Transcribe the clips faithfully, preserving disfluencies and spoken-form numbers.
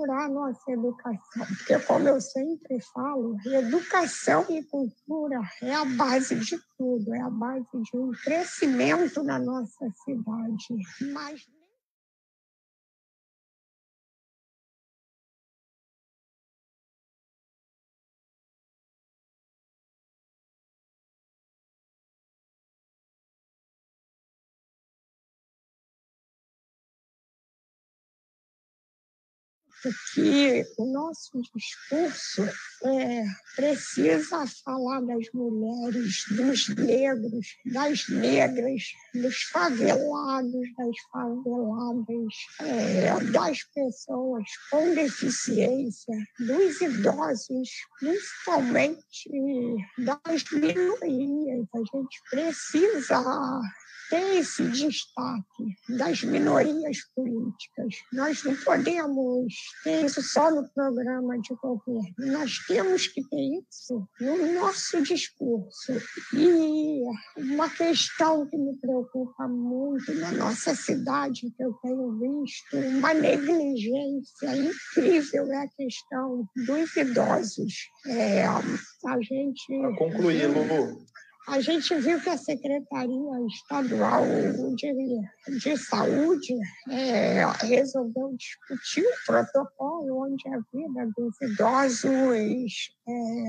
estruturar a nossa educação, porque, como eu sempre falo, educação e cultura é a base de tudo, é a base de um crescimento na nossa cidade. Mas que o nosso discurso é, precisa falar das mulheres, dos negros, das negras, dos favelados, das faveladas, é, das pessoas com deficiência, dos idosos, principalmente das minorias. A gente precisa ter esse destaque das minorias políticas. Nós não podemos ter isso só no programa de governo. Nós temos que ter isso no nosso discurso. E uma questão que me preocupa muito na nossa cidade, que eu tenho visto, uma negligência incrível, é a questão dos idosos. É, a gente... Para concluir, Lulu. A gente viu que a Secretaria Estadual de, de Saúde é, resolveu discutir o protocolo onde a vida dos idosos é,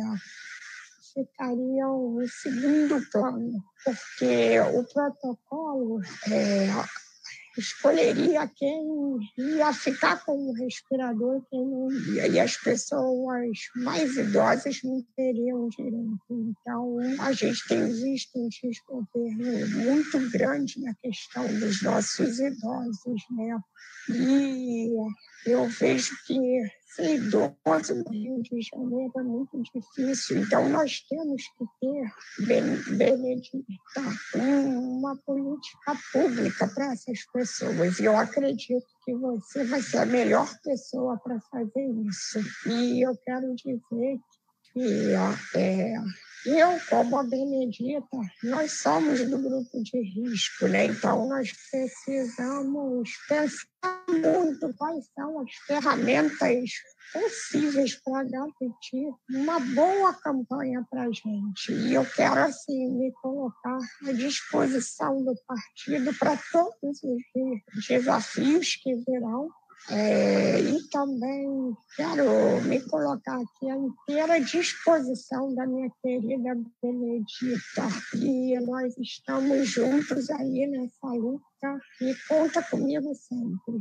ficariam em segundo plano, porque o protocolo é, escolheria quem ia ficar com o respirador e quem não ia. E as pessoas mais idosas não teriam direito. Então, a gente tem visto um desgoverno muito grande na questão dos nossos idosos, né? E eu vejo que ser idoso no Rio de Janeiro é muito difícil. Então, nós temos que ter, Benedita, uma política pública para essas pessoas. E eu acredito que você vai ser a melhor pessoa para fazer isso. E eu quero dizer que é, eu, como a Benedita, nós somos do grupo de risco, né? Então, nós precisamos pensar muito quais são as ferramentas possíveis para garantir uma boa campanha para a gente. E eu quero, assim, me colocar à disposição do partido para todos os desafios que virão. É, e também quero me colocar aqui à inteira disposição da minha querida Benedita. E nós estamos juntos aí nessa luta e conta comigo sempre.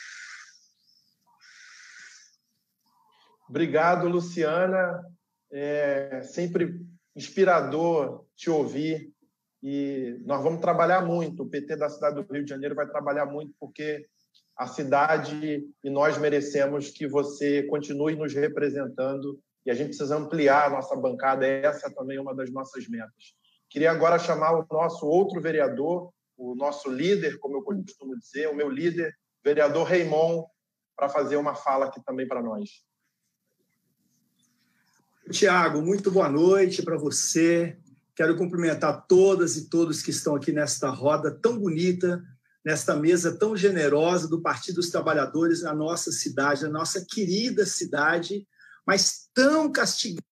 Obrigado, Luciana. É sempre inspirador te ouvir. E nós vamos trabalhar muito. O P T da cidade do Rio de Janeiro vai trabalhar muito porque a cidade e nós merecemos que você continue nos representando e a gente precisa ampliar a nossa bancada. Essa também é uma das nossas metas. Queria agora chamar o nosso outro vereador, o nosso líder, como eu costumo dizer, o meu líder, vereador Raimon, para fazer uma fala aqui também para nós. Tiago, muito boa noite para você. Quero cumprimentar todas e todos que estão aqui nesta roda tão bonita, nesta mesa tão generosa do Partido dos Trabalhadores na nossa cidade, na nossa querida cidade, mas tão castigada.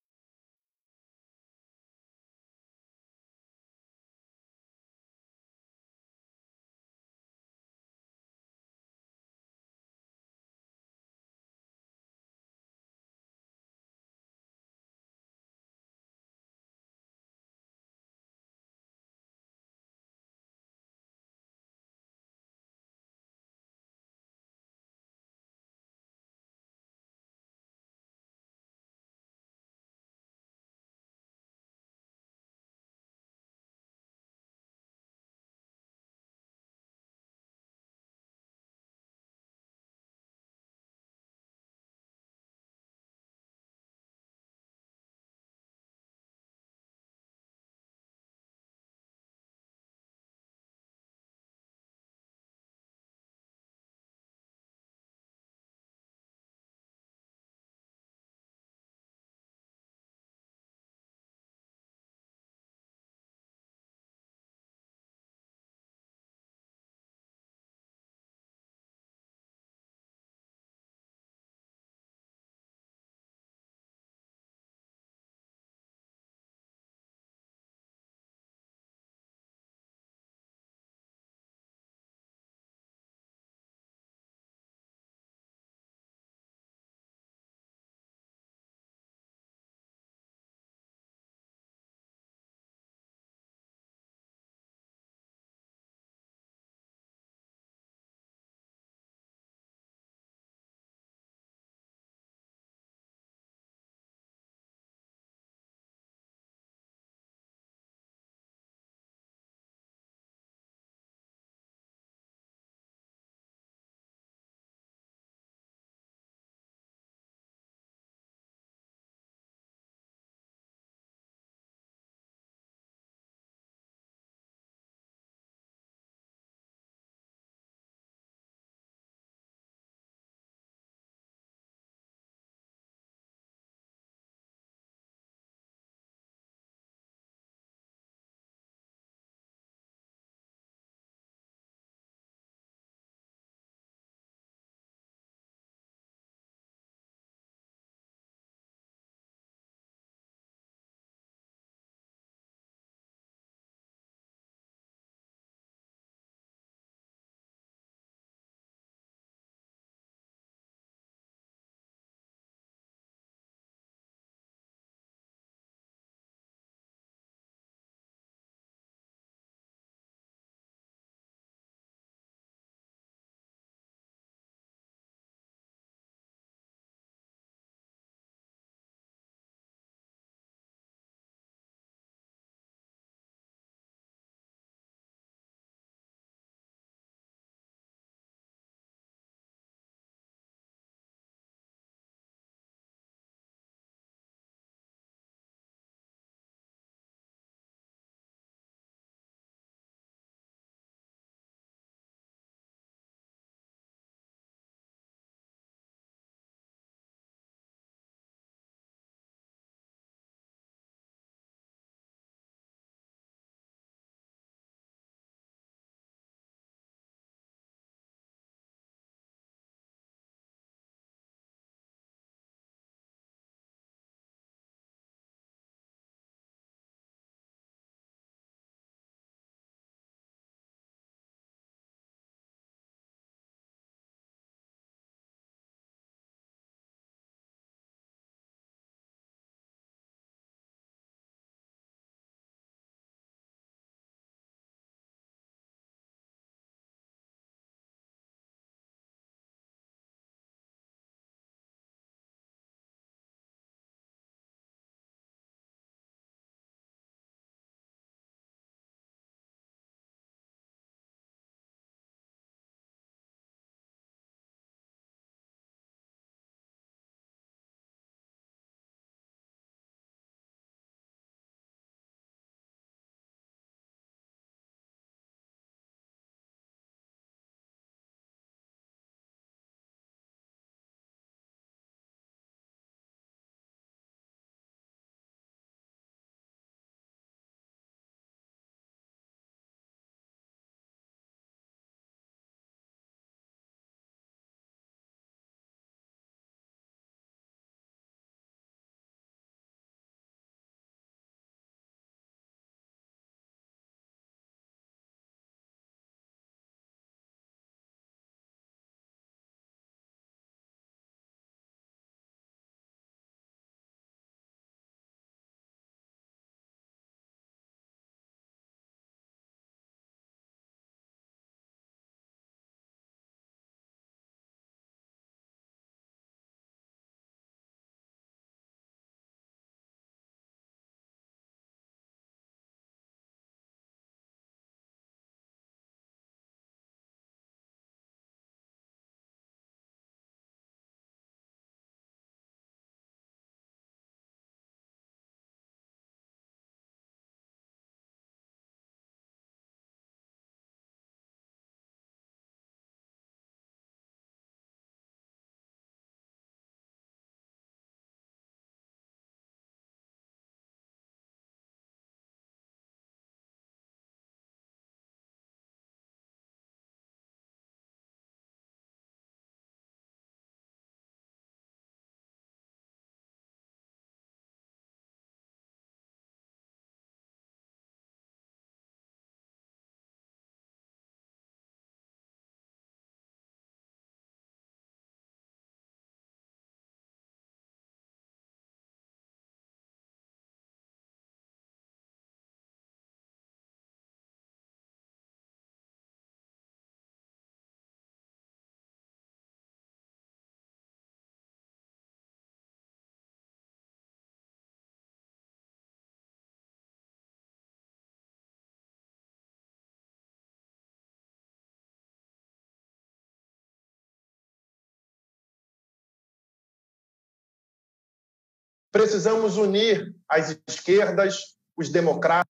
Precisamos unir as esquerdas, os democratas,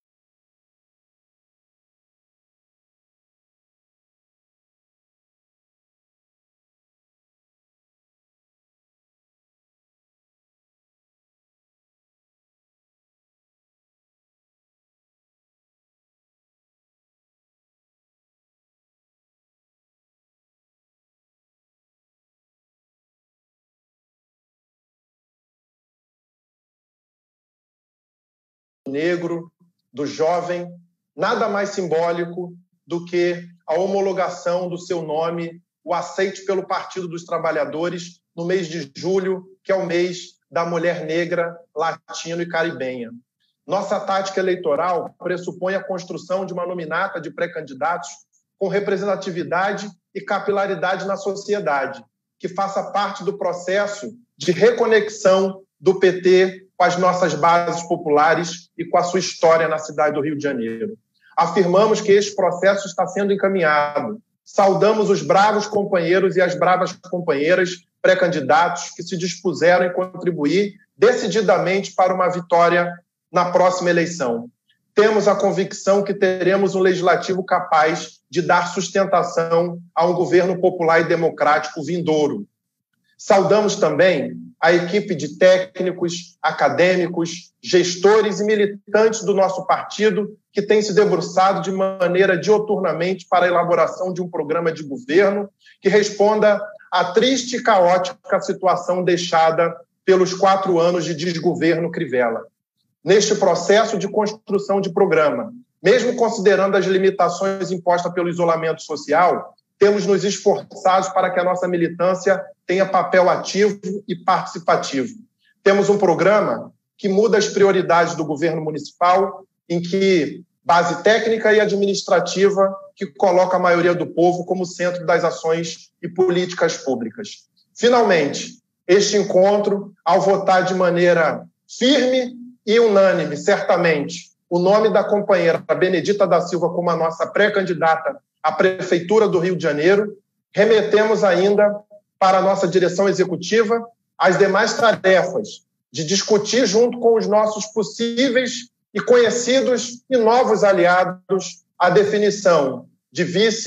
negro, do jovem, nada mais simbólico do que a homologação do seu nome, o aceite pelo Partido dos Trabalhadores no mês de julho, que é o mês da mulher negra, latino e caribenha. Nossa tática eleitoral pressupõe a construção de uma nominata de pré-candidatos com representatividade e capilaridade na sociedade, que faça parte do processo de reconexão do P T com as nossas bases populares e com a sua história na cidade do Rio de Janeiro. Afirmamos que este processo está sendo encaminhado. Saudamos os bravos companheiros e as bravas companheiras pré-candidatos que se dispuseram em contribuir decididamente para uma vitória na próxima eleição. Temos a convicção que teremos um legislativo capaz de dar sustentação a um governo popular e democrático vindouro. Saudamos também a equipe de técnicos, acadêmicos, gestores e militantes do nosso partido que tem se debruçado de maneira dioturnamente para a elaboração de um programa de governo que responda à triste e caótica situação deixada pelos quatro anos de desgoverno Crivella. Neste processo de construção de programa, mesmo considerando as limitações impostas pelo isolamento social, temos nos esforçado para que a nossa militância tenha papel ativo e participativo. Temos um programa que muda as prioridades do governo municipal, em que base técnica e administrativa que coloca a maioria do povo como centro das ações e políticas públicas. Finalmente, este encontro, ao votar de maneira firme e unânime, certamente, o nome da companheira Benedita da Silva como a nossa pré-candidata à Prefeitura do Rio de Janeiro, remetemos ainda para a nossa direção executiva as demais tarefas de discutir junto com os nossos possíveis e conhecidos e novos aliados a definição de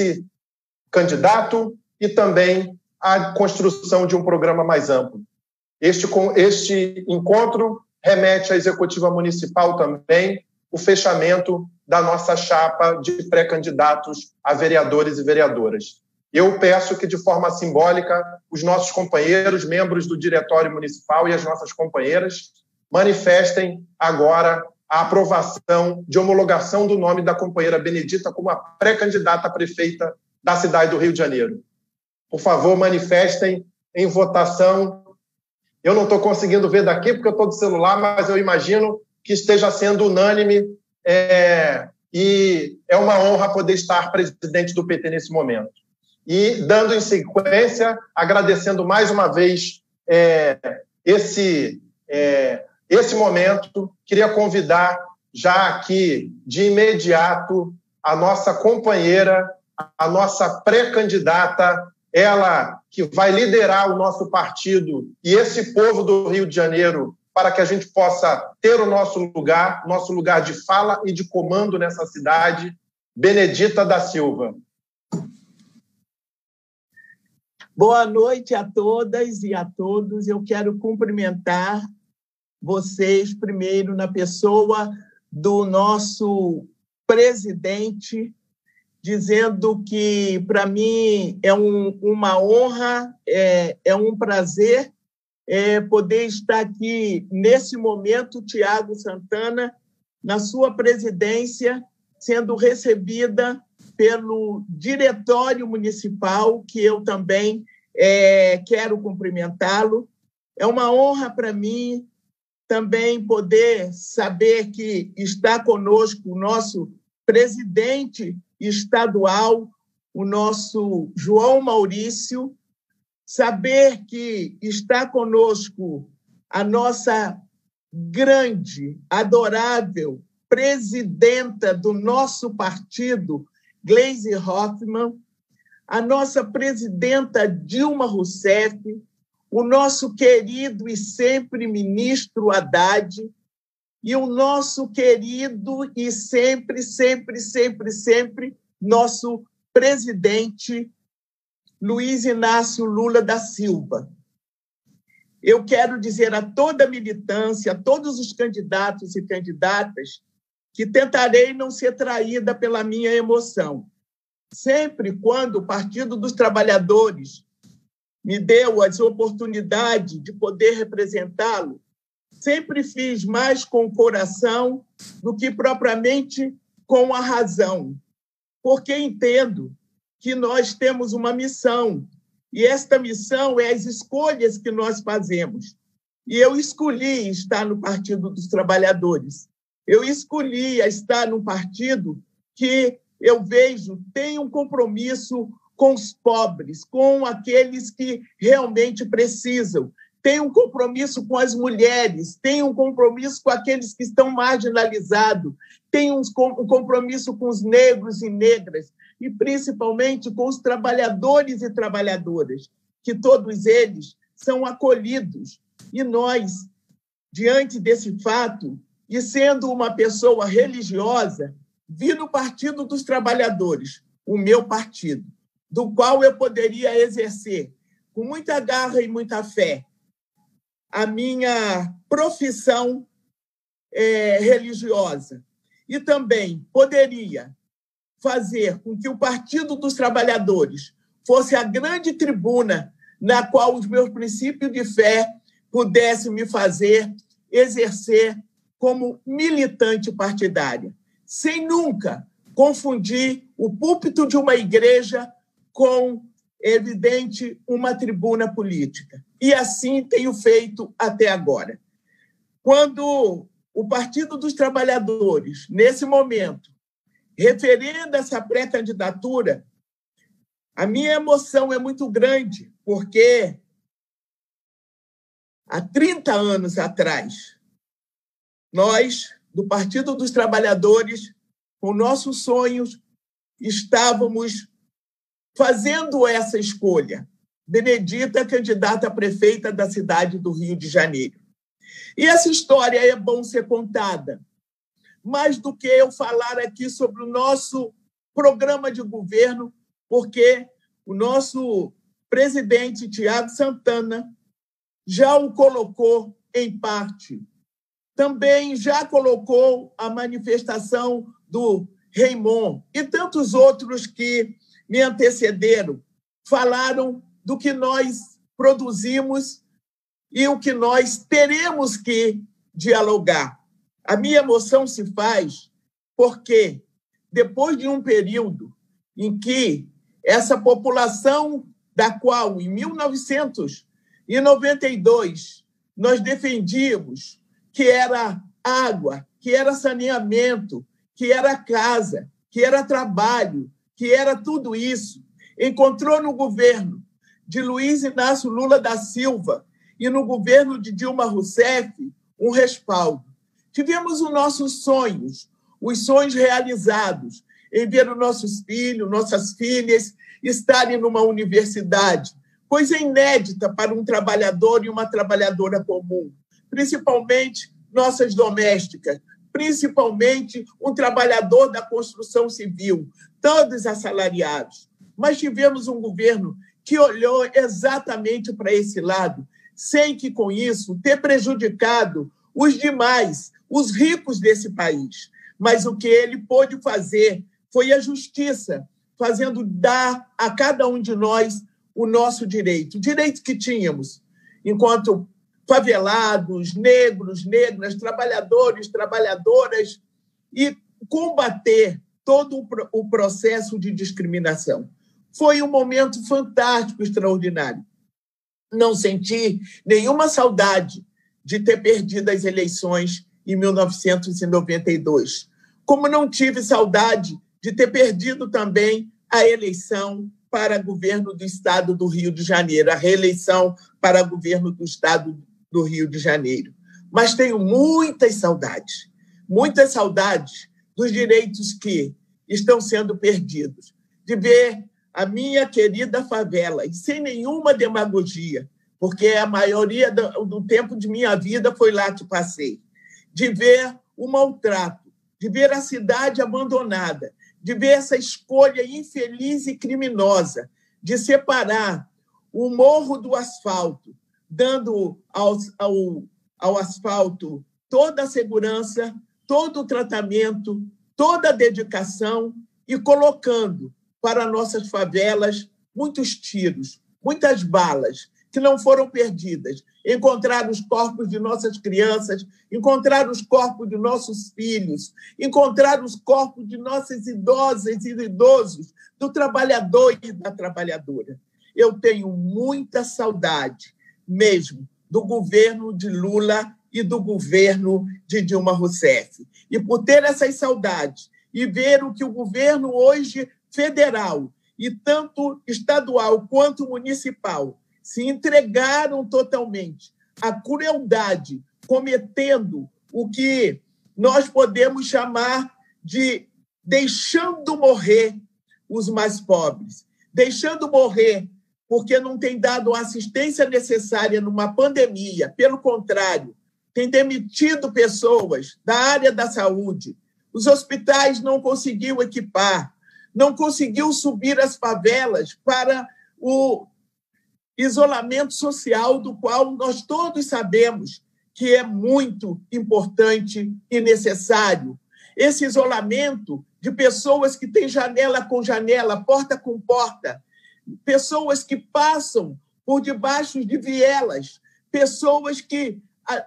vice-candidato e também a construção de um programa mais amplo. Este, este encontro remete à executiva municipal também o fechamento da nossa chapa de pré-candidatos a vereadores e vereadoras. Eu peço que, de forma simbólica, os nossos companheiros, membros do Diretório Municipal e as nossas companheiras manifestem agora a aprovação de homologação do nome da companheira Benedita como a pré-candidata a prefeita da cidade do Rio de Janeiro. Por favor, manifestem em votação. Eu não estou conseguindo ver daqui porque eu estou do celular, mas eu imagino que esteja sendo unânime é, e é uma honra poder estar presidente do P T nesse momento. E, dando em sequência, agradecendo mais uma vez é, esse, é, esse momento, queria convidar já aqui, de imediato, a nossa companheira, a nossa pré-candidata, ela que vai liderar o nosso partido e esse povo do Rio de Janeiro para que a gente possa ter o nosso lugar, nosso lugar de fala e de comando nessa cidade, Benedita da Silva. Boa noite a todas e a todos. Eu quero cumprimentar vocês, primeiro, na pessoa do nosso presidente, dizendo que, para mim, é um, uma honra, é, é um prazer é, poder estar aqui, nesse momento, Tiago Santana, na sua presidência, sendo recebida pelo Diretório Municipal, que eu também é, quero cumprimentá-lo. É uma honra para mim também poder saber que está conosco o nosso presidente estadual, o nosso João Maurício, saber que está conosco a nossa grande, adorável presidenta do nosso partido, Gleisi Hoffmann, a nossa presidenta Dilma Rousseff, o nosso querido e sempre ministro Haddad e o nosso querido e sempre, sempre, sempre, sempre nosso presidente Luiz Inácio Lula da Silva. Eu quero dizer a toda a militância, a todos os candidatos e candidatas, que tentarei não ser traída pela minha emoção. Sempre quando o Partido dos Trabalhadores me deu as oportunidades de poder representá-lo, sempre fiz mais com o coração do que propriamente com a razão, porque entendo que nós temos uma missão, e esta missão é as escolhas que nós fazemos. E eu escolhi estar no Partido dos Trabalhadores. Eu escolhi estar num partido que eu vejo tem um compromisso com os pobres, com aqueles que realmente precisam, tem um compromisso com as mulheres, tem um compromisso com aqueles que estão marginalizados, tem um compromisso com os negros e negras, e principalmente com os trabalhadores e trabalhadoras, que todos eles são acolhidos. E nós, diante desse fato, e sendo uma pessoa religiosa, vi no Partido dos Trabalhadores, o meu partido, do qual eu poderia exercer, com muita garra e muita fé, a minha profissão é, religiosa. E também poderia fazer com que o Partido dos Trabalhadores fosse a grande tribuna na qual os meus princípios de fé pudessem me fazer exercer como militante partidária, sem nunca confundir o púlpito de uma igreja com, evidente, uma tribuna política. E assim tenho feito até agora. Quando o Partido dos Trabalhadores, nesse momento, referenda essa pré-candidatura, a minha emoção é muito grande, porque há trinta anos atrás, nós, do Partido dos Trabalhadores, com nossos sonhos, estávamos fazendo essa escolha. Benedita, candidata a prefeita da cidade do Rio de Janeiro. E essa história é bom ser contada. Mais do que eu falar aqui sobre o nosso programa de governo, porque o nosso presidente, Tiago Santana, já o colocou em parte. Também já colocou a manifestação do Raymond e tantos outros que me antecederam, falaram do que nós produzimos e o que nós teremos que dialogar. A minha emoção se faz porque, depois de um período em que essa população da qual, em mil novecentos e noventa e dois, nós defendíamos que era água, que era saneamento, que era casa, que era trabalho, que era tudo isso, encontrou no governo de Luiz Inácio Lula da Silva e no governo de Dilma Rousseff um respaldo. Tivemos os nossos sonhos, os sonhos realizados, em ver os nossos filhos, nossas filhas estarem numa universidade, coisa inédita para um trabalhador e uma trabalhadora comum, principalmente nossas domésticas, principalmente um trabalhador da construção civil, todos assalariados. Mas tivemos um governo que olhou exatamente para esse lado, sem que, com isso, ter prejudicado os demais, os ricos desse país. Mas o que ele pôde fazer foi a justiça, fazendo dar a cada um de nós o nosso direito, o direito que tínhamos, enquanto favelados, negros, negras, trabalhadores, trabalhadoras, e combater todo o processo de discriminação. Foi um momento fantástico, extraordinário. Não senti nenhuma saudade de ter perdido as eleições em mil novecentos e noventa e dois, como não tive saudade de ter perdido também a eleição para governo do Estado do Rio de Janeiro, a reeleição para governo do Estado do Rio de Janeiro. Mas tenho muitas saudades, muitas saudades dos direitos que estão sendo perdidos, de ver a minha querida favela, e sem nenhuma demagogia, porque a maioria do tempo de minha vida foi lá que passei, de ver o maltrato, de ver a cidade abandonada, de ver essa escolha infeliz e criminosa de separar o morro do asfalto, dando ao, ao, ao asfalto toda a segurança, todo o tratamento, toda a dedicação e colocando para nossas favelas muitos tiros, muitas balas que não foram perdidas. Encontrar os corpos de nossas crianças, encontrar os corpos de nossos filhos, encontrar os corpos de nossas idosas e idosos, do trabalhador e da trabalhadora. Eu tenho muita saudade mesmo do governo de Lula e do governo de Dilma Rousseff. E por ter essas saudades e ver o que o governo hoje federal, e tanto estadual quanto municipal, se entregaram totalmente à crueldade, cometendo o que nós podemos chamar de deixando morrer os mais pobres, deixando morrer porque não tem dado a assistência necessária numa pandemia, pelo contrário, tem demitido pessoas da área da saúde, os hospitais não conseguiu equipar, não conseguiu subir as favelas para o isolamento social, do qual nós todos sabemos que é muito importante e necessário. Esse isolamento de pessoas que têm janela com janela, porta com porta, pessoas que passam por debaixo de vielas, pessoas que,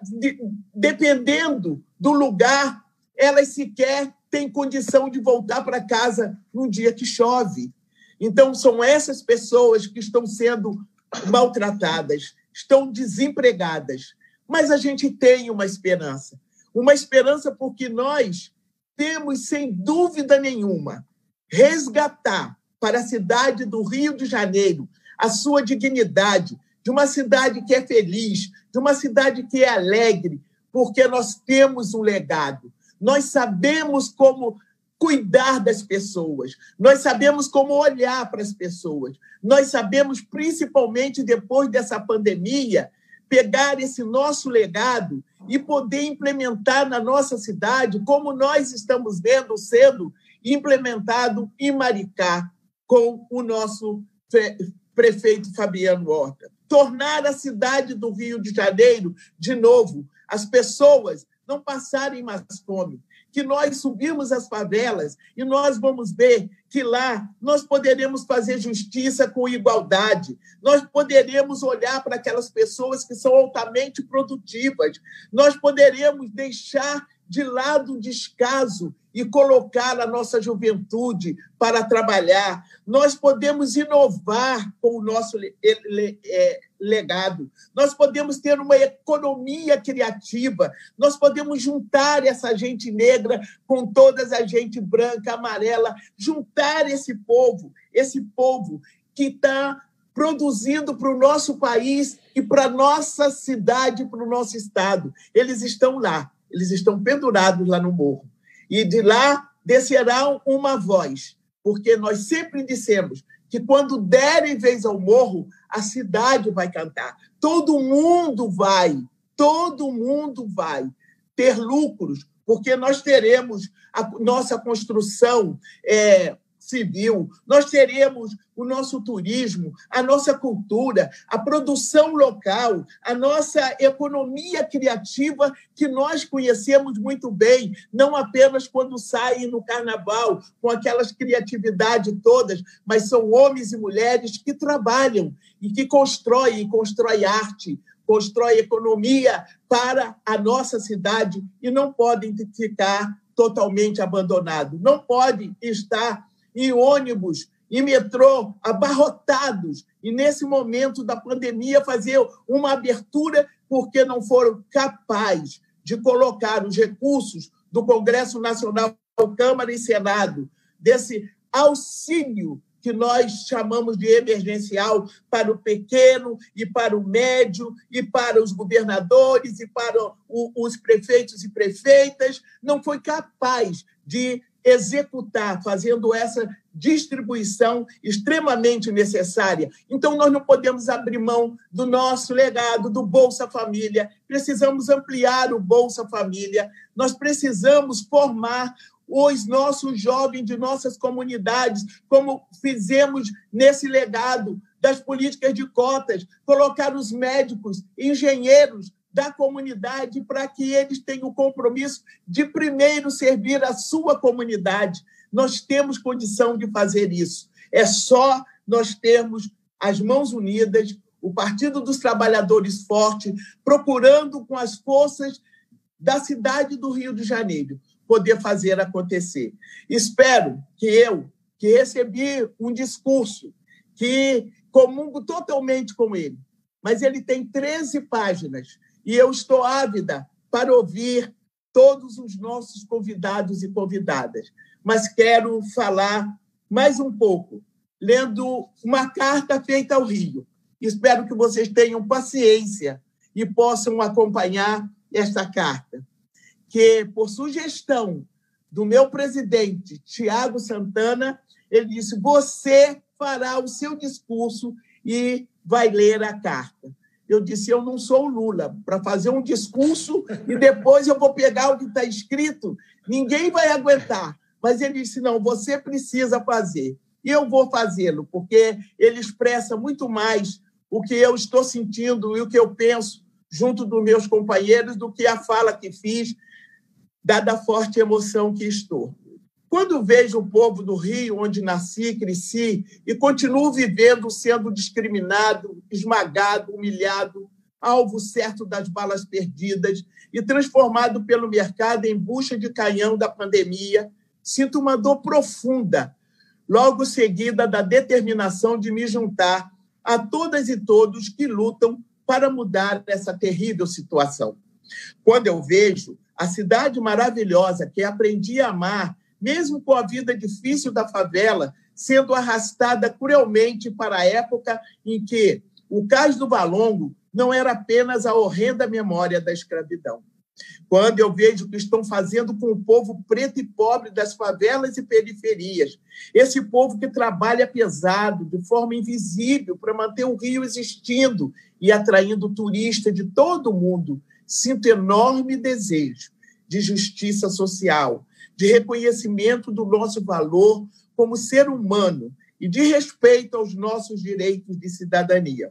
dependendo do lugar, elas sequer têm condição de voltar para casa no dia que chove. Então, são essas pessoas que estão sendo maltratadas, estão desempregadas. Mas a gente tem uma esperança. Uma esperança porque nós temos, sem dúvida nenhuma, resgatar para a cidade do Rio de Janeiro a sua dignidade, de uma cidade que é feliz, de uma cidade que é alegre, porque nós temos um legado. Nós sabemos como cuidar das pessoas, nós sabemos como olhar para as pessoas, nós sabemos, principalmente depois dessa pandemia, pegar esse nosso legado e poder implementar na nossa cidade, como nós estamos vendo sendo implementado em Maricá, com o nosso prefeito Fabiano Horta. Tornar a cidade do Rio de Janeiro, de novo, as pessoas não passarem mais fome, que nós subimos as favelas e nós vamos ver que lá nós poderemos fazer justiça com igualdade, nós poderemos olhar para aquelas pessoas que são altamente produtivas, nós poderemos deixar de lado o descaso e colocar a nossa juventude para trabalhar. Nós podemos inovar com o nosso legado. Nós podemos ter uma economia criativa. Nós podemos juntar essa gente negra com toda a gente branca, amarela, juntar esse povo, esse povo que está produzindo para o nosso país e para a nossa cidade, para o nosso estado. Eles estão lá, eles estão pendurados lá no morro. E de lá descerá uma voz, porque nós sempre dissemos que quando derem vez ao morro, a cidade vai cantar. Todo mundo vai, todo mundo vai ter lucros, porque nós teremos a nossa construção é, civil, nós teremos o nosso turismo, a nossa cultura, a produção local, a nossa economia criativa que nós conhecemos muito bem, não apenas quando saem no carnaval, com aquelas criatividades todas, mas são homens e mulheres que trabalham e que constroem, constroem arte, constroem economia para a nossa cidade e não podem ficar totalmente abandonados, não podem estar em ônibus e metrô abarrotados, e nesse momento da pandemia fazer uma abertura porque não foram capazes de colocar os recursos do Congresso Nacional, Câmara e Senado, desse auxílio que nós chamamos de emergencial para o pequeno e para o médio e para os governadores e para os prefeitos e prefeitas, não foi capaz de executar, fazendo essa distribuição extremamente necessária. Então, nós não podemos abrir mão do nosso legado, do Bolsa Família. Precisamos ampliar o Bolsa Família. Nós precisamos formar os nossos jovens de nossas comunidades, como fizemos nesse legado das políticas de cotas, colocar os médicos, engenheiros da comunidade para que eles tenham o compromisso de primeiro servir a sua comunidade. Nós temos condição de fazer isso. É só nós termos as mãos unidas, o Partido dos Trabalhadores forte, procurando com as forças da cidade do Rio de Janeiro poder fazer acontecer. Espero que eu, que recebi um discurso que comungo totalmente com ele, mas ele tem treze páginas e eu estou ávida para ouvir todos os nossos convidados e convidadas. Mas quero falar mais um pouco, lendo uma carta feita ao Rio. Espero que vocês tenham paciência e possam acompanhar esta carta, que, por sugestão do meu presidente, Tiago Santana, ele disse: você fará o seu discurso e vai ler a carta. Eu disse: eu não sou o Lula para fazer um discurso e depois eu vou pegar o que está escrito, ninguém vai aguentar. Mas ele disse: não, você precisa fazer. E eu vou fazê-lo, porque ele expressa muito mais o que eu estou sentindo e o que eu penso junto dos meus companheiros do que a fala que fiz, dada a forte emoção que estou. Quando vejo o povo do Rio, onde nasci, cresci, e continuo vivendo sendo discriminado, esmagado, humilhado, alvo certo das balas perdidas e transformado pelo mercado em bucha de canhão da pandemia, sinto uma dor profunda, logo seguida da determinação de me juntar a todas e todos que lutam para mudar essa terrível situação. Quando eu vejo a cidade maravilhosa que aprendi a amar, mesmo com a vida difícil da favela, sendo arrastada cruelmente para a época em que o Cais do Valongo não era apenas a horrenda memória da escravidão. Quando eu vejo o que estão fazendo com o povo preto e pobre das favelas e periferias, esse povo que trabalha pesado, de forma invisível, para manter o Rio existindo e atraindo turistas de todo o mundo, sinto enorme desejo de justiça social, de reconhecimento do nosso valor como ser humano e de respeito aos nossos direitos de cidadania.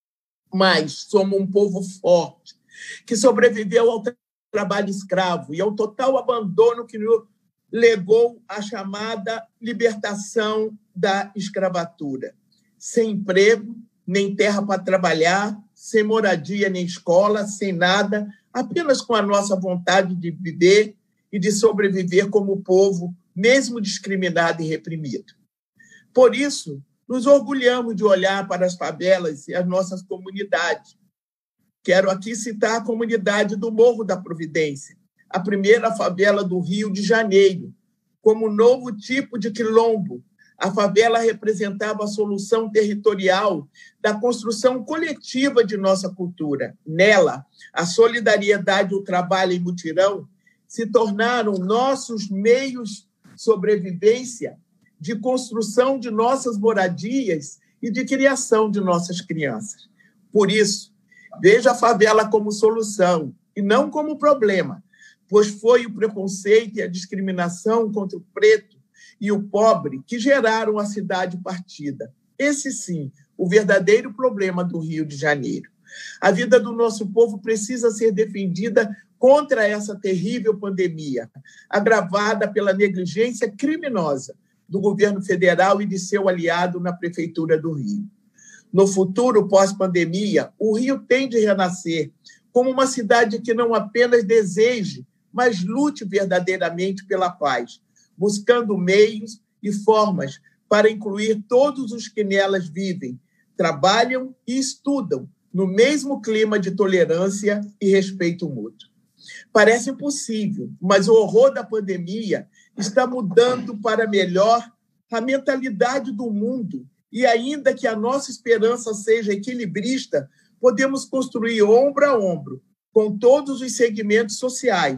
Mas somos um povo forte, que sobreviveu ao trabalho escravo e ao total abandono que nos legou a chamada libertação da escravatura. Sem emprego, nem terra para trabalhar, sem moradia nem escola, sem nada, apenas com a nossa vontade de viver e de sobreviver como povo, mesmo discriminado e reprimido. Por isso, nos orgulhamos de olhar para as favelas e as nossas comunidades. Quero aqui citar a comunidade do Morro da Providência, a primeira favela do Rio de Janeiro, como novo tipo de quilombo. A favela representava a solução territorial da construção coletiva de nossa cultura. Nela, a solidariedade, o trabalho e mutirão se tornaram nossos meios de sobrevivência, de construção de nossas moradias e de criação de nossas crianças. Por isso, veja a favela como solução e não como problema, pois foi o preconceito e a discriminação contra o preto e o pobre que geraram a cidade partida. Esse, sim, o verdadeiro problema do Rio de Janeiro. A vida do nosso povo precisa ser defendida contra essa terrível pandemia, agravada pela negligência criminosa do governo federal e de seu aliado na Prefeitura do Rio. No futuro pós-pandemia, o Rio tem de renascer como uma cidade que não apenas deseje, mas lute verdadeiramente pela paz, buscando meios e formas para incluir todos os que nelas vivem, trabalham e estudam no mesmo clima de tolerância e respeito mútuo. Parece impossível, mas o horror da pandemia está mudando para melhor a mentalidade do mundo e, ainda que a nossa esperança seja equilibrista, podemos construir ombro a ombro com todos os segmentos sociais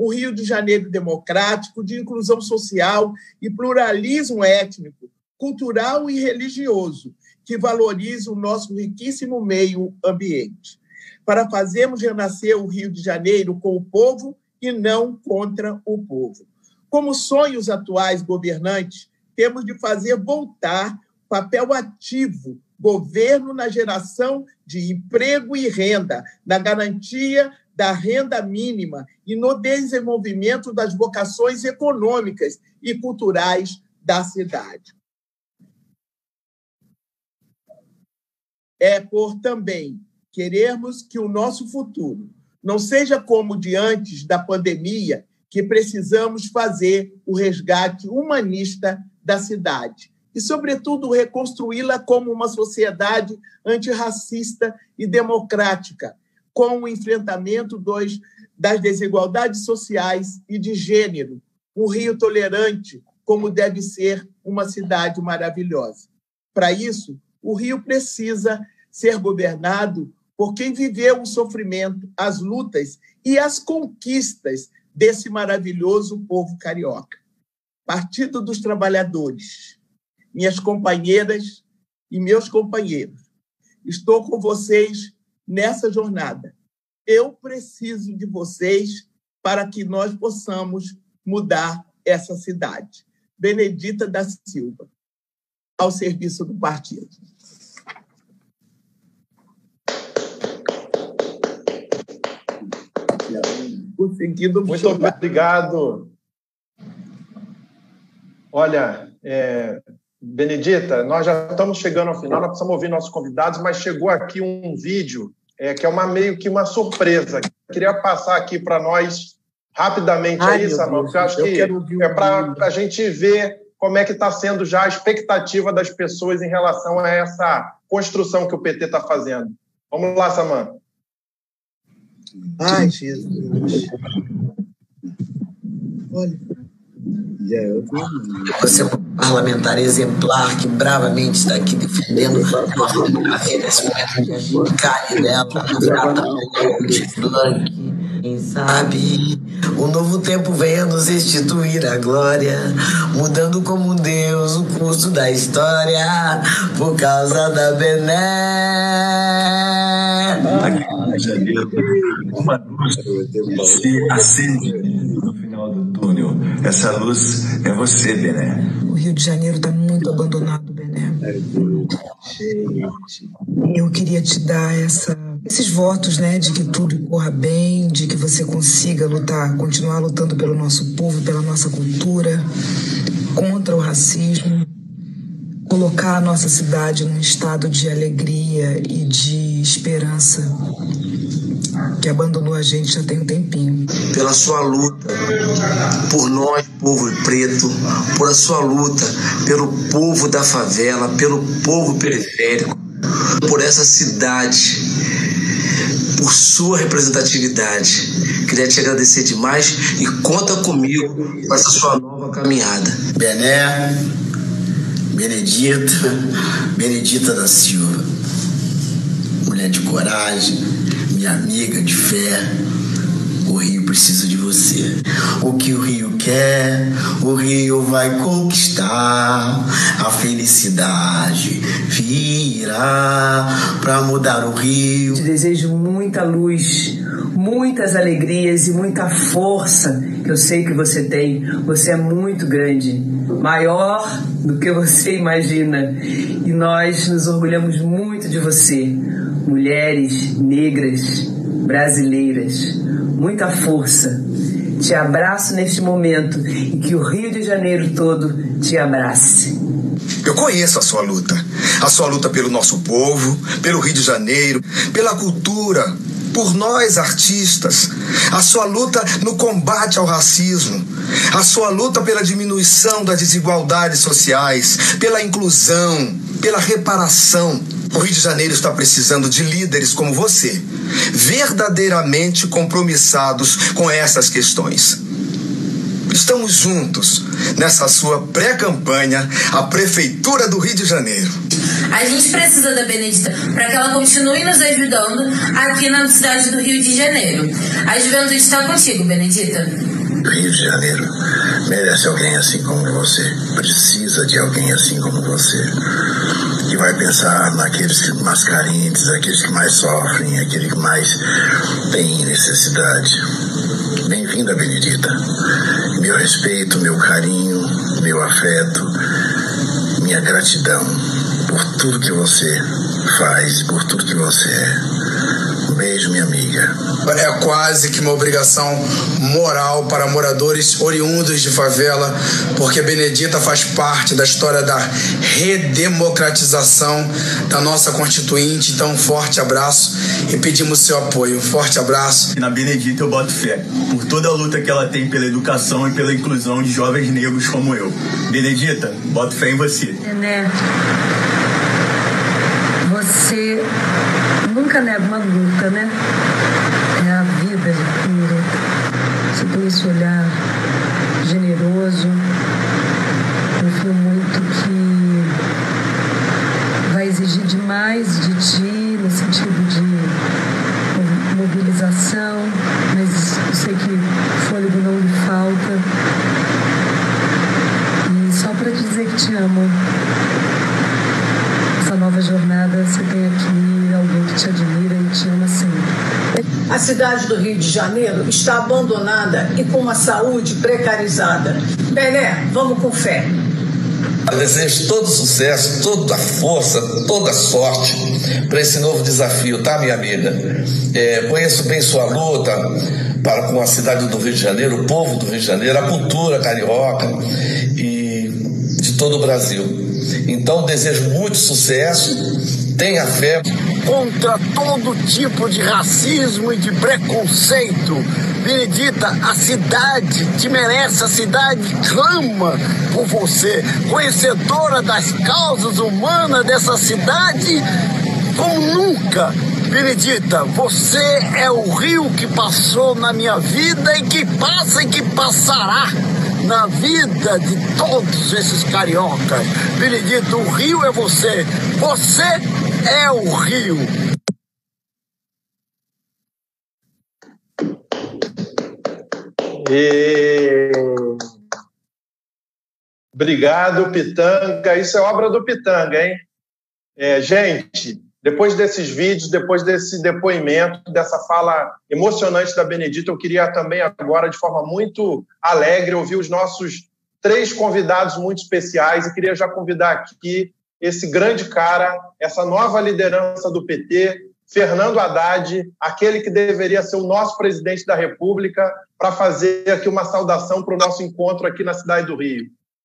um Rio de Janeiro democrático, de inclusão social e pluralismo étnico, cultural e religioso, que valorize o nosso riquíssimo meio ambiente, para fazermos renascer o Rio de Janeiro com o povo e não contra o povo. Como sonhos atuais governantes, temos de fazer voltar papel ativo, governo na geração de emprego e renda, na garantia da renda mínima e no desenvolvimento das vocações econômicas e culturais da cidade. É por também querermos que o nosso futuro não seja como o de antes da pandemia, que precisamos fazer o resgate humanista da cidade e, sobretudo, reconstruí-la como uma sociedade antirracista e democrática, com o enfrentamento dos, das desigualdades sociais e de gênero, um Rio tolerante, como deve ser uma cidade maravilhosa. Para isso, o Rio precisa ser governado por quem viveu o sofrimento, as lutas e as conquistas desse maravilhoso povo carioca. Partido dos Trabalhadores, minhas companheiras e meus companheiros, estou com vocês nessa jornada. Eu preciso de vocês para que nós possamos mudar essa cidade. Benedita da Silva, ao serviço do partido. Muito obrigado. Olha, é, Benedita, nós já estamos chegando ao final, nós precisamos ouvir nossos convidados, mas chegou aqui um vídeo é, que é uma, meio que uma surpresa. Queria passar aqui para nós rapidamente. Ai, aí, Samanta, porque eu acho eu que é para a gente ver como é que está sendo já a expectativa das pessoas em relação a essa construção que o P T está fazendo. Vamos lá, Samanta. Ai, Jesus. Olha. Você é um parlamentar exemplar que bravamente está aqui defendendo uma fotografia nesse momento de carne dela, quem sabe o novo tempo venha nos restituir a glória, mudando como Deus o curso da história, por causa da Bené. Aqui em janeiro, uma luz se acende no final do túnel. Essa luz é você, Bené. O Rio de Janeiro está muito abandonado, Bené. Eu queria te dar essa, esses votos, né, de que tudo corra bem, de que você consiga lutar, continuar lutando pelo nosso povo, pela nossa cultura, contra o racismo, colocar a nossa cidade num estado de alegria e de esperança, que abandonou a gente já tem um tempinho. Pela sua luta por nós, povo preto, por a sua luta pelo povo da favela, pelo povo periférico, por essa cidade, por sua representatividade. Queria te agradecer demais e conta comigo com essa sua nova caminhada. Bené, Benedita, Benedita da Silva, mulher de coragem, minha amiga de fé. O Rio precisa de você. O que o Rio quer, o Rio vai conquistar. A felicidade virá pra mudar o Rio. Te desejo muita luz, muitas alegrias e muita força, que eu sei que você tem. Você é muito grande, maior do que você imagina. E nós nos orgulhamos muito de você. Mulheres negras, brasileiras, muita força. Te abraço neste momento e que o Rio de Janeiro todo te abrace. Eu conheço a sua luta, a sua luta pelo nosso povo, pelo Rio de Janeiro, pela cultura, por nós artistas, a sua luta no combate ao racismo, a sua luta pela diminuição das desigualdades sociais, pela inclusão, pela reparação. O Rio de Janeiro está precisando de líderes como você, verdadeiramente compromissados com essas questões. Estamos juntos nessa sua pré-campanha à Prefeitura do Rio de Janeiro. A gente precisa da Benedita para que ela continue nos ajudando aqui na cidade do Rio de Janeiro. A juventude está contigo, Benedita. O Rio de Janeiro merece alguém assim como você, precisa de alguém assim como você, que vai pensar naqueles mais carentes, aqueles que mais sofrem, aqueles que mais têm necessidade. Bem-vinda, Benedita. Meu respeito, meu carinho, meu afeto, minha gratidão por tudo que você faz, por tudo que você é. Um beijo, minha amiga. É quase que uma obrigação moral para moradores oriundos de favela, porque Benedita faz parte da história da redemocratização da nossa Constituinte. Então, um forte abraço e pedimos seu apoio. Um forte abraço. Na Benedita eu boto fé, por toda a luta que ela tem pela educação e pela inclusão de jovens negros como eu. Benedita, boto fé em você. Nené, você nunca nega uma luta, né? É a vida, Benedita. Você tem esse olhar generoso. Confio muito que vai exigir demais de ti, no sentido de mobilização, mas eu sei que fôlego não lhe falta. E só para dizer que te amo. Essa nova jornada, você tem aqui alguém que te admira e te ama sempre. A cidade do Rio de Janeiro está abandonada e com uma saúde precarizada. Bené, vamos com fé. Eu desejo todo sucesso, toda a força, toda a sorte para esse novo desafio, tá, minha amiga? É, conheço bem sua luta para com a cidade do Rio de Janeiro, o povo do Rio de Janeiro, a cultura carioca e de todo o Brasil. Então, desejo muito sucesso, tenha fé. Contra todo tipo de racismo e de preconceito. Benedita, a cidade te merece, a cidade clama por você. Conhecedora das causas humanas dessa cidade como nunca. Benedita, você é o rio que passou na minha vida e que passa e que passará na vida de todos esses cariocas. Benedita, o rio é você. Você é o rio. E... Obrigado, Pitanga. Isso é obra do Pitanga, hein? É, gente, depois desses vídeos, depois desse depoimento, dessa fala emocionante da Benedita, eu queria também agora, de forma muito alegre, ouvir os nossos três convidados muito especiais e queria já convidar aqui esse grande cara, essa nova liderança do P T, Fernando Haddad, aquele que deveria ser o nosso presidente da República, para fazer aqui uma saudação para o nosso encontro aqui na cidade do Rio.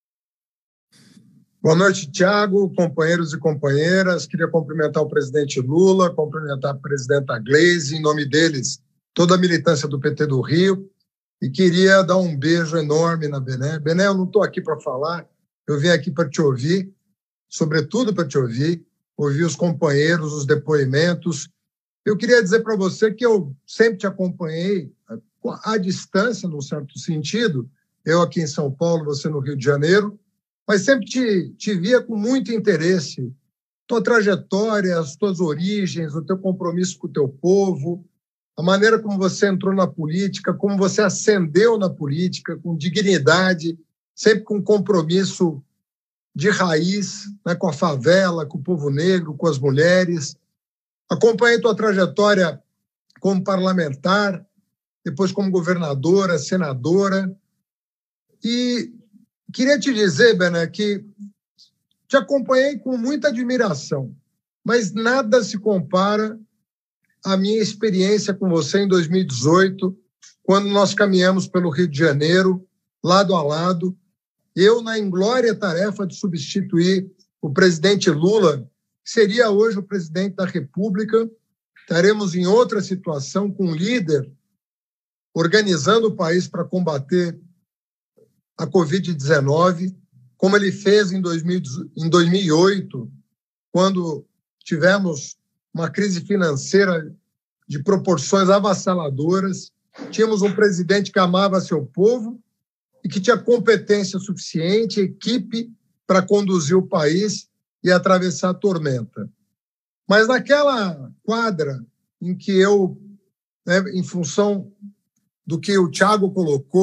Boa noite, Tiago, companheiros e companheiras. Queria cumprimentar o presidente Lula, cumprimentar a presidenta Gleisi, em nome deles, toda a militância do P T do Rio, e queria dar um beijo enorme na Bené. Bené, eu não estou aqui para falar, eu vim aqui para te ouvir, sobretudo para te ouvir, ouvir os companheiros, os depoimentos. Eu queria dizer para você que eu sempre te acompanhei à distância, num certo sentido, eu aqui em São Paulo, você no Rio de Janeiro, mas sempre te, te via com muito interesse. Tua trajetória, as tuas origens, o teu compromisso com o teu povo, a maneira como você entrou na política, como você ascendeu na política, com dignidade, sempre com compromisso de raiz, né, com a favela, com o povo negro, com as mulheres. Acompanhei tua trajetória como parlamentar, depois como governadora, senadora. E queria te dizer, Bené, que te acompanhei com muita admiração, mas nada se compara à minha experiência com você em dois mil e dezoito, quando nós caminhamos pelo Rio de Janeiro, lado a lado, eu na inglória tarefa de substituir o presidente Lula, que seria hoje o presidente da República. Estaremos em outra situação, com um líder organizando o país para combater a covid dezenove, como ele fez em dois mil e oito, quando tivemos uma crise financeira de proporções avassaladoras. Tínhamos um presidente que amava seu povo e que tinha competência suficiente, equipe para conduzir o país e atravessar a tormenta. Mas naquela quadra em que eu, né, em função do que o Tiago colocou,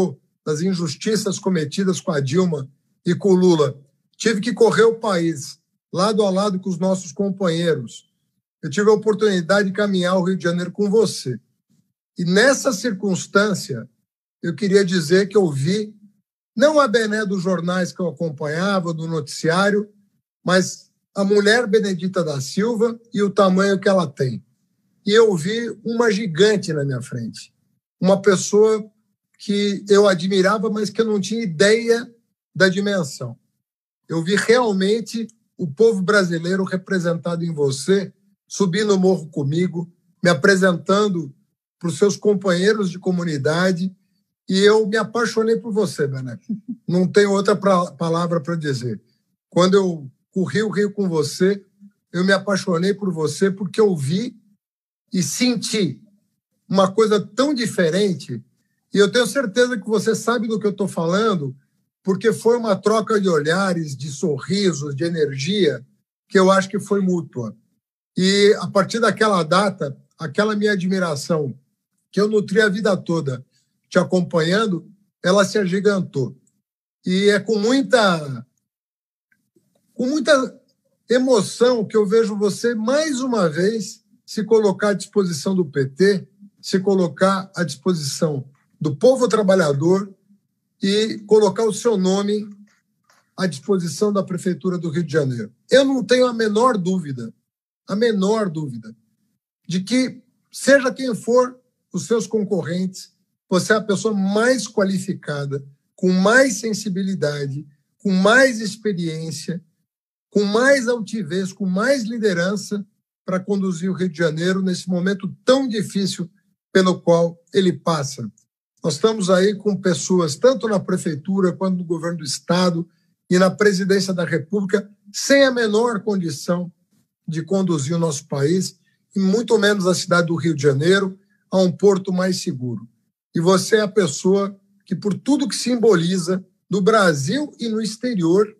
das injustiças cometidas com a Dilma e com o Lula. Tive que correr o país, lado a lado com os nossos companheiros. Eu tive a oportunidade de caminhar o Rio de Janeiro com você. E nessa circunstância, eu queria dizer que eu vi, não a Bené dos jornais que eu acompanhava, do noticiário, mas a mulher Benedita da Silva e o tamanho que ela tem. E eu vi uma gigante na minha frente. Uma pessoa que eu admirava, mas que eu não tinha ideia da dimensão. Eu vi realmente o povo brasileiro representado em você, subir no morro comigo, me apresentando para os seus companheiros de comunidade, e eu me apaixonei por você, Bené. Não tenho outra pra, palavra para dizer. Quando eu corri o Rio com você, eu me apaixonei por você porque eu vi e senti uma coisa tão diferente, e eu tenho certeza que você sabe do que eu estou falando, porque foi uma troca de olhares, de sorrisos, de energia, que eu acho que foi mútua. E, a partir daquela data, aquela minha admiração, que eu nutri a vida toda te acompanhando, ela se agigantou. E é com muita, com muita emoção que eu vejo você, mais uma vez, se colocar à disposição do P T, se colocar à disposição do povo trabalhador e colocar o seu nome à disposição da Prefeitura do Rio de Janeiro. Eu não tenho a menor dúvida, a menor dúvida, de que, seja quem for os seus concorrentes, você é a pessoa mais qualificada, com mais sensibilidade, com mais experiência, com mais altivez, com mais liderança para conduzir o Rio de Janeiro nesse momento tão difícil pelo qual ele passa. Nós estamos aí com pessoas, tanto na Prefeitura quanto no governo do Estado e na Presidência da República, sem a menor condição de conduzir o nosso país, e muito menos a cidade do Rio de Janeiro, a um porto mais seguro. E você é a pessoa que, por tudo que simboliza no Brasil e no exterior,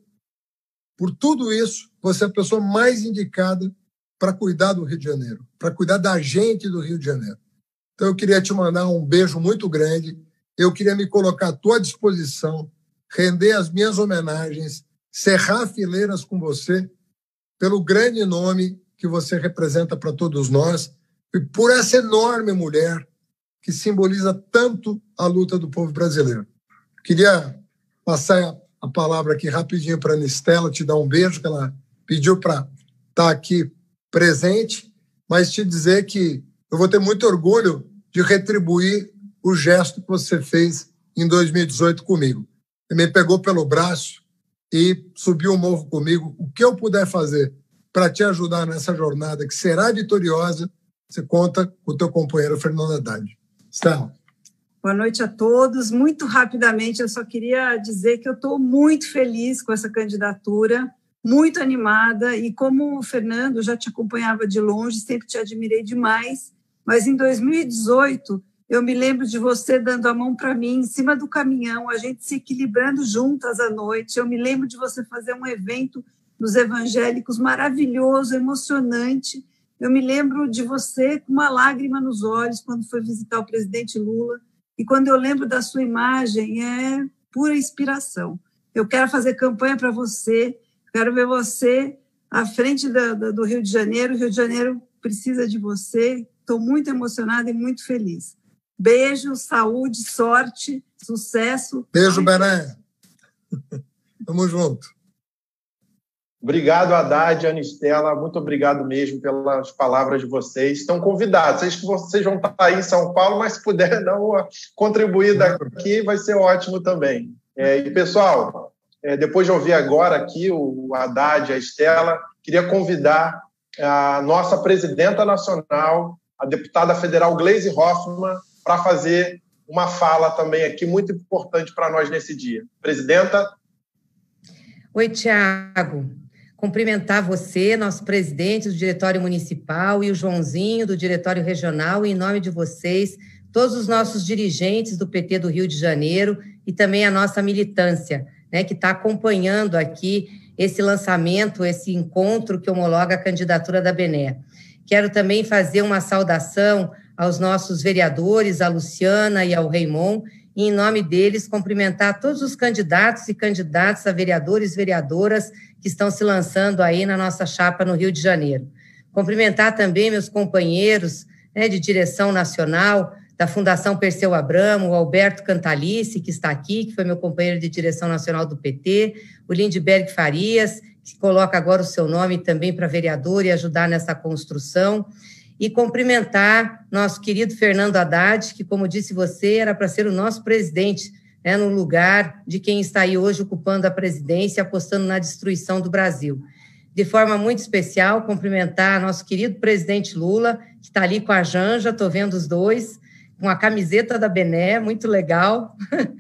por tudo isso, você é a pessoa mais indicada para cuidar do Rio de Janeiro, para cuidar da gente do Rio de Janeiro. Então, eu queria te mandar um beijo muito grande, eu queria me colocar à tua disposição, render as minhas homenagens, cerrar fileiras com você, pelo grande nome que você representa para todos nós, e por essa enorme mulher que simboliza tanto a luta do povo brasileiro. Queria passar a palavra aqui rapidinho para a Anistela, te dar um beijo, que ela pediu para estar aqui presente, mas te dizer que eu vou ter muito orgulho de retribuir o gesto que você fez em dois mil e dezoito comigo. Você me pegou pelo braço e subiu o morro comigo. O que eu puder fazer para te ajudar nessa jornada, que será vitoriosa, você conta com o teu companheiro Fernando Haddad. Estela. Boa noite a todos. Muito rapidamente, eu só queria dizer que eu estou muito feliz com essa candidatura, muito animada, e como o Fernando, eu já te acompanhava de longe, sempre te admirei demais, mas em dois mil e dezoito eu me lembro de você dando a mão para mim em cima do caminhão, a gente se equilibrando juntas à noite. Eu me lembro de você fazer um evento dos evangélicos maravilhoso, emocionante. Eu me lembro de você com uma lágrima nos olhos quando foi visitar o presidente Lula, e quando eu lembro da sua imagem é pura inspiração. Eu quero fazer campanha para você, quero ver você à frente da, da, do Rio de Janeiro. O Rio de Janeiro precisa de você. Estou muito emocionada e muito feliz. Beijo, saúde, sorte, sucesso. Beijo, Bené. Tamo junto. Obrigado, Haddad e Anistela. Muito obrigado mesmo pelas palavras de vocês. Estão convidados. Sei que vocês vão estar aí em São Paulo, mas se puder dar uma contribuída aqui, vai ser ótimo também. É, e, pessoal, é, depois de ouvir agora aqui o Haddad e a Estela, queria convidar a nossa presidenta nacional, a deputada federal Gleisi Hoffmann, para fazer uma fala também aqui muito importante para nós nesse dia. Presidenta. Oi, Tiago. Cumprimentar você, nosso presidente do Diretório Municipal, e o Joãozinho, do Diretório Regional, e em nome de vocês, todos os nossos dirigentes do P T do Rio de Janeiro e também a nossa militância, né, que está acompanhando aqui esse lançamento, esse encontro que homologa a candidatura da Bené. Quero também fazer uma saudação aos nossos vereadores, a Luciana e ao Raimon, e, em nome deles, cumprimentar todos os candidatos e candidatas a vereadores e vereadoras que estão se lançando aí na nossa chapa no Rio de Janeiro. Cumprimentar também meus companheiros, né, de direção nacional, da Fundação Perseu Abramo, o Alberto Cantalice, que está aqui, que foi meu companheiro de direção nacional do P T, o Lindbergh Farias, que coloca agora o seu nome também para vereador e ajudar nessa construção, e cumprimentar nosso querido Fernando Haddad, que, como disse você, era para ser o nosso presidente, né, no lugar de quem está aí hoje ocupando a presidência, apostando na destruição do Brasil. De forma muito especial, cumprimentar nosso querido presidente Lula, que está ali com a Janja, estou vendo os dois, com a camiseta da Bené, muito legal,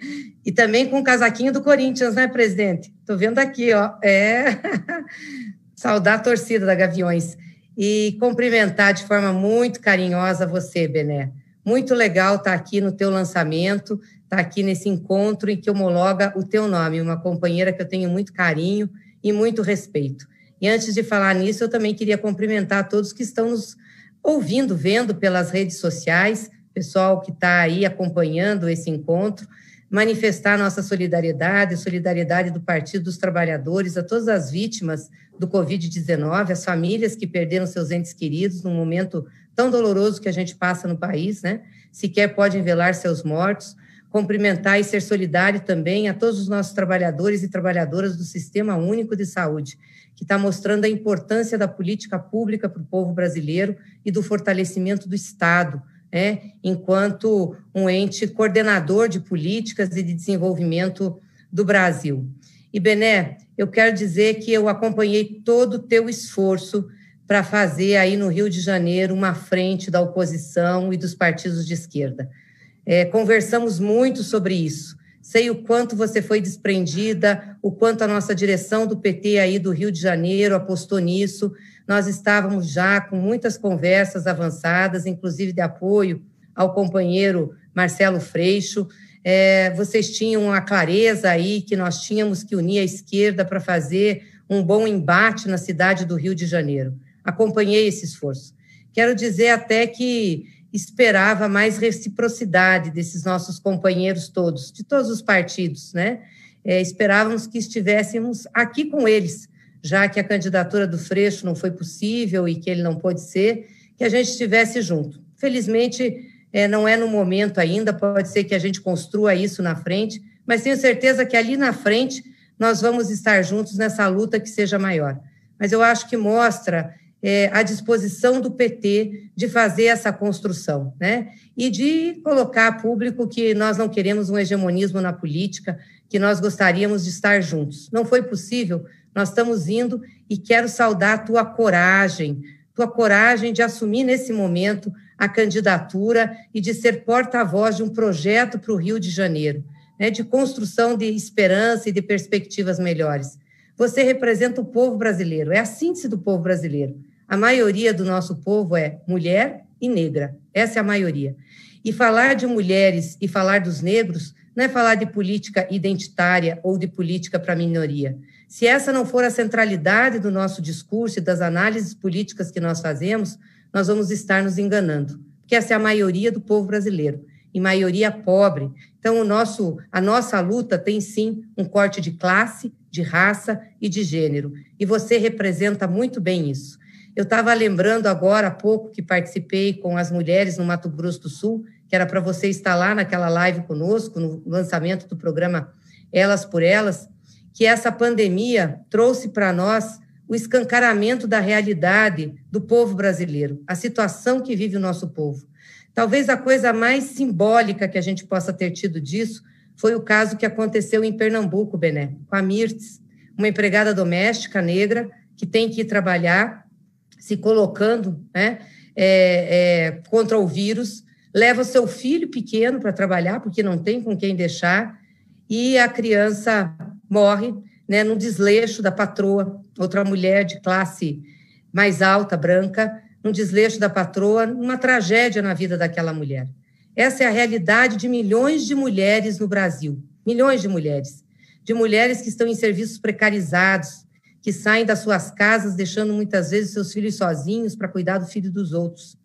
e também com o casaquinho do Corinthians, né, presidente? Estou vendo aqui, ó, é, saudar a torcida da Gaviões, e cumprimentar de forma muito carinhosa você, Bené. Muito legal estar aqui no teu lançamento, estar aqui nesse encontro em que homologa o teu nome, uma companheira que eu tenho muito carinho e muito respeito. E antes de falar nisso, eu também queria cumprimentar todos que estão nos ouvindo, vendo pelas redes sociais, pessoal que está aí acompanhando esse encontro, manifestar nossa solidariedade, solidariedade do Partido dos Trabalhadores a todas as vítimas do covid dezenove, as famílias que perderam seus entes queridos num momento tão doloroso que a gente passa no país, né? Sequer podem velar seus mortos. Cumprimentar e ser solidário também a todos os nossos trabalhadores e trabalhadoras do Sistema Único de Saúde, que está mostrando a importância da política pública para o povo brasileiro e do fortalecimento do Estado, né, enquanto um ente coordenador de políticas e de desenvolvimento do Brasil. E, Bené, eu quero dizer que eu acompanhei todo o teu esforço para fazer aí no Rio de Janeiro uma frente da oposição e dos partidos de esquerda. É, conversamos muito sobre isso. Sei o quanto você foi desprendida, o quanto a nossa direção do P T aí do Rio de Janeiro apostou nisso. Nós estávamos já com muitas conversas avançadas, inclusive de apoio ao companheiro Marcelo Freixo. É, vocês tinham a clareza aí que nós tínhamos que unir a esquerda para fazer um bom embate na cidade do Rio de Janeiro. Acompanhei esse esforço. Quero dizer até que esperava mais reciprocidade desses nossos companheiros todos, de todos os partidos, né? É, esperávamos que estivéssemos aqui com eles, já que a candidatura do Freixo não foi possível e que ele não pôde ser, que a gente estivesse junto. Felizmente, é, não é no momento ainda, pode ser que a gente construa isso na frente, mas tenho certeza que ali na frente nós vamos estar juntos nessa luta que seja maior. Mas eu acho que mostra é, a disposição do P T de fazer essa construção, né? E de colocar a público que nós não queremos um hegemonismo na política, que nós gostaríamos de estar juntos. Não foi possível, nós estamos indo e quero saudar a tua coragem, tua coragem de assumir nesse momento a candidatura e de ser porta-voz de um projeto para o Rio de Janeiro, né, de construção de esperança e de perspectivas melhores. Você representa o povo brasileiro, é a síntese do povo brasileiro. A maioria do nosso povo é mulher e negra, essa é a maioria. E falar de mulheres e falar dos negros não é falar de política identitária ou de política para a minoria. Se essa não for a centralidade do nosso discurso e das análises políticas que nós fazemos, nós vamos estar nos enganando, porque essa é a maioria do povo brasileiro, e maioria pobre. Então, o nosso, a nossa luta tem, sim, um corte de classe, de raça e de gênero, e você representa muito bem isso. Eu estava lembrando agora há pouco que participei com as mulheres no Mato Grosso do Sul, que era para você estar lá naquela live conosco, no lançamento do programa Elas por Elas, que essa pandemia trouxe para nós o escancaramento da realidade do povo brasileiro, a situação que vive o nosso povo. Talvez a coisa mais simbólica que a gente possa ter tido disso foi o caso que aconteceu em Pernambuco, Bené, com a Mirtes, uma empregada doméstica negra que tem que ir trabalhar, se colocando, né, é, é, contra o vírus, leva o seu filho pequeno para trabalhar, porque não tem com quem deixar, e a criança morre, né, num desleixo da patroa, outra mulher de classe mais alta, branca, num desleixo da patroa, uma tragédia na vida daquela mulher. Essa é a realidade de milhões de mulheres no Brasil, milhões de mulheres, de mulheres que estão em serviços precarizados, que saem das suas casas, deixando muitas vezes seus filhos sozinhos para cuidar do filho dos outros.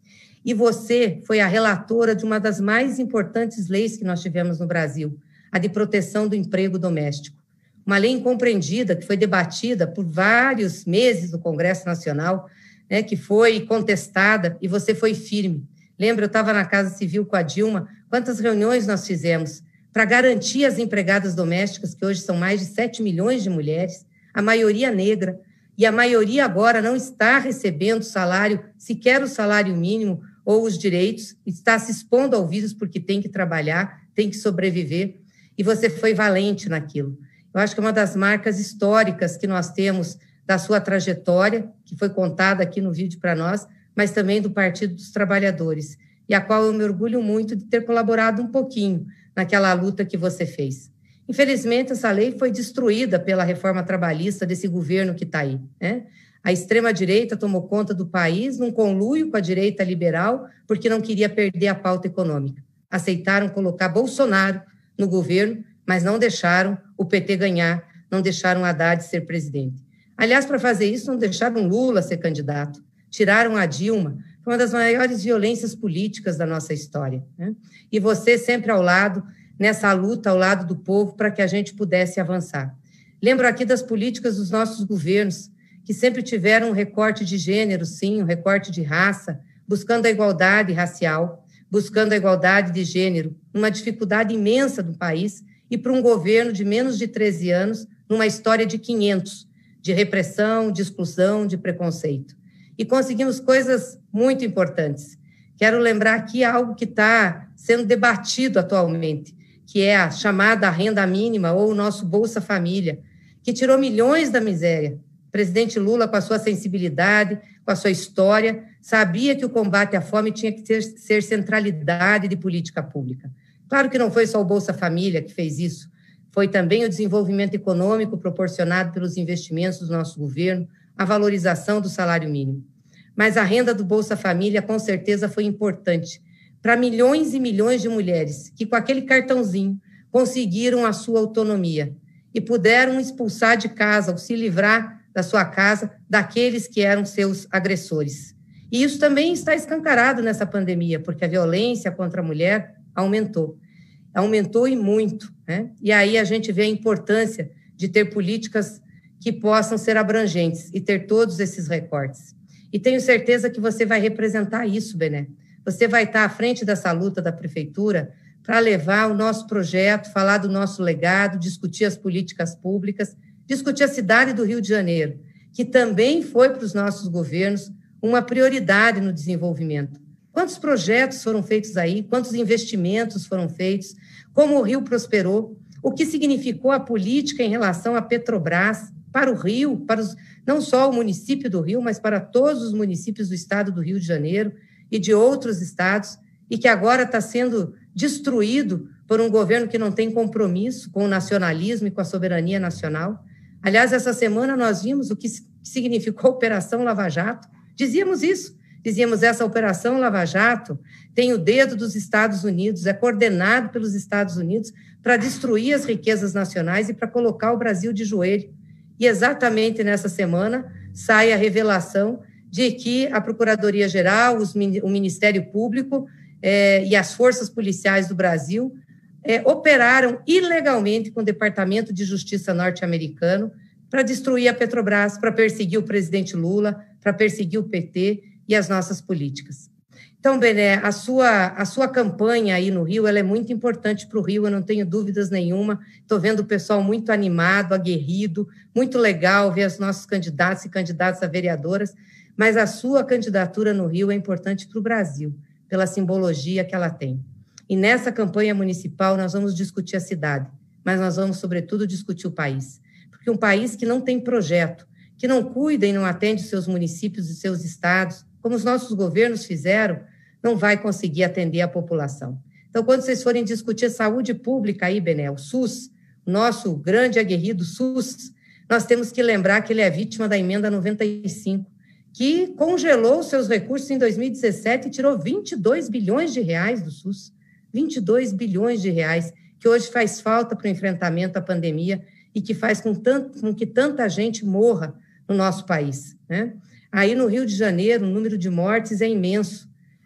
E você foi a relatora de uma das mais importantes leis que nós tivemos no Brasil, a de proteção do emprego doméstico. Uma lei incompreendida que foi debatida por vários meses no Congresso Nacional, né, que foi contestada, e você foi firme. Lembra, eu estava na Casa Civil com a Dilma, quantas reuniões nós fizemos para garantir as empregadas domésticas, que hoje são mais de sete milhões de mulheres, a maioria negra, e a maioria agora não está recebendo salário, sequer o salário mínimo ou os direitos, está se expondo ao vírus porque tem que trabalhar, tem que sobreviver, e você foi valente naquilo. Eu acho que é uma das marcas históricas que nós temos da sua trajetória, que foi contada aqui no vídeo para nós, mas também do Partido dos Trabalhadores, e a qual eu me orgulho muito de ter colaborado um pouquinho naquela luta que você fez. Infelizmente, essa lei foi destruída pela reforma trabalhista desse governo que está aí, né? A extrema-direita tomou conta do país num conluio com a direita liberal, porque não queria perder a pauta econômica. Aceitaram colocar Bolsonaro no governo, mas não deixaram o P T ganhar, não deixaram Haddad ser presidente. Aliás, para fazer isso, não deixaram Lula ser candidato, tiraram a Dilma. Foi uma das maiores violências políticas da nossa história, né? E você sempre ao lado, nessa luta ao lado do povo, para que a gente pudesse avançar. Lembro aqui das políticas dos nossos governos, que sempre tiveram um recorte de gênero, sim, um recorte de raça, buscando a igualdade racial, buscando a igualdade de gênero, uma dificuldade imensa do país, e para um governo de menos de treze anos, numa história de quinhentos, de repressão, de exclusão, de preconceito. E conseguimos coisas muito importantes. Quero lembrar aqui algo que está sendo debatido atualmente, que é a chamada renda mínima ou o nosso Bolsa Família, que tirou milhões da miséria. O presidente Lula, com a sua sensibilidade, com a sua história, sabia que o combate à fome tinha que ter, ser centralidade de política pública. Claro que não foi só o Bolsa Família que fez isso, foi também o desenvolvimento econômico proporcionado pelos investimentos do nosso governo, a valorização do salário mínimo. Mas a renda do Bolsa Família, com certeza, foi importante para milhões e milhões de mulheres que, com aquele cartãozinho, conseguiram a sua autonomia e puderam expulsar de casa, ou se livrar da sua casa, daqueles que eram seus agressores. E isso também está escancarado nessa pandemia, porque a violência contra a mulher aumentou. Aumentou e muito, né? E aí a gente vê a importância de ter políticas que possam ser abrangentes e ter todos esses recortes. E tenho certeza que você vai representar isso, Bené. Você vai estar à frente dessa luta da prefeitura para levar o nosso projeto, falar do nosso legado, discutir as políticas públicas, discutir a cidade do Rio de Janeiro, que também foi para os nossos governos uma prioridade no desenvolvimento. Quantos projetos foram feitos aí? Quantos investimentos foram feitos? Como o Rio prosperou? O que significou a política em relação à Petrobras para o Rio, para os, não só o município do Rio, mas para todos os municípios do estado do Rio de Janeiro e de outros estados, e que agora está sendo destruído por um governo que não tem compromisso com o nacionalismo e com a soberania nacional. Aliás, essa semana nós vimos o que significou a Operação Lava Jato. Dizíamos isso, dizíamos essa Operação Lava Jato tem o dedo dos Estados Unidos, é coordenado pelos Estados Unidos para destruir as riquezas nacionais e para colocar o Brasil de joelho. E exatamente nessa semana sai a revelação de que a Procuradoria-Geral, os, o Ministério Público eh, e as forças policiais do Brasil eh, operaram ilegalmente com o Departamento de Justiça norte-americano para destruir a Petrobras, para perseguir o presidente Lula, para perseguir o P T e as nossas políticas. Então, Bené, a sua, a sua campanha aí no Rio, ela é muito importante para o Rio, eu não tenho dúvidas nenhuma. Estou vendo o pessoal muito animado, aguerrido, muito legal ver os nossos candidatos e candidatas a vereadoras, mas a sua candidatura no Rio é importante para o Brasil, pela simbologia que ela tem. E nessa campanha municipal nós vamos discutir a cidade, mas nós vamos, sobretudo, discutir o país. Porque um país que não tem projeto, que não cuida e não atende os seus municípios e seus estados, como os nossos governos fizeram, não vai conseguir atender a população. Então, quando vocês forem discutir saúde pública aí, Bené, o SUS, o nosso grande aguerrido SUS, nós temos que lembrar que ele é vítima da emenda noventa e cinco, que congelou seus recursos em dois mil e dezessete e tirou vinte e dois bilhões de reais do SUS, vinte e dois bilhões de reais, que hoje faz falta para o enfrentamento à pandemia e que faz com, tanto, com que tanta gente morra no nosso país, né? Aí no Rio de Janeiro, o número de mortes é imenso.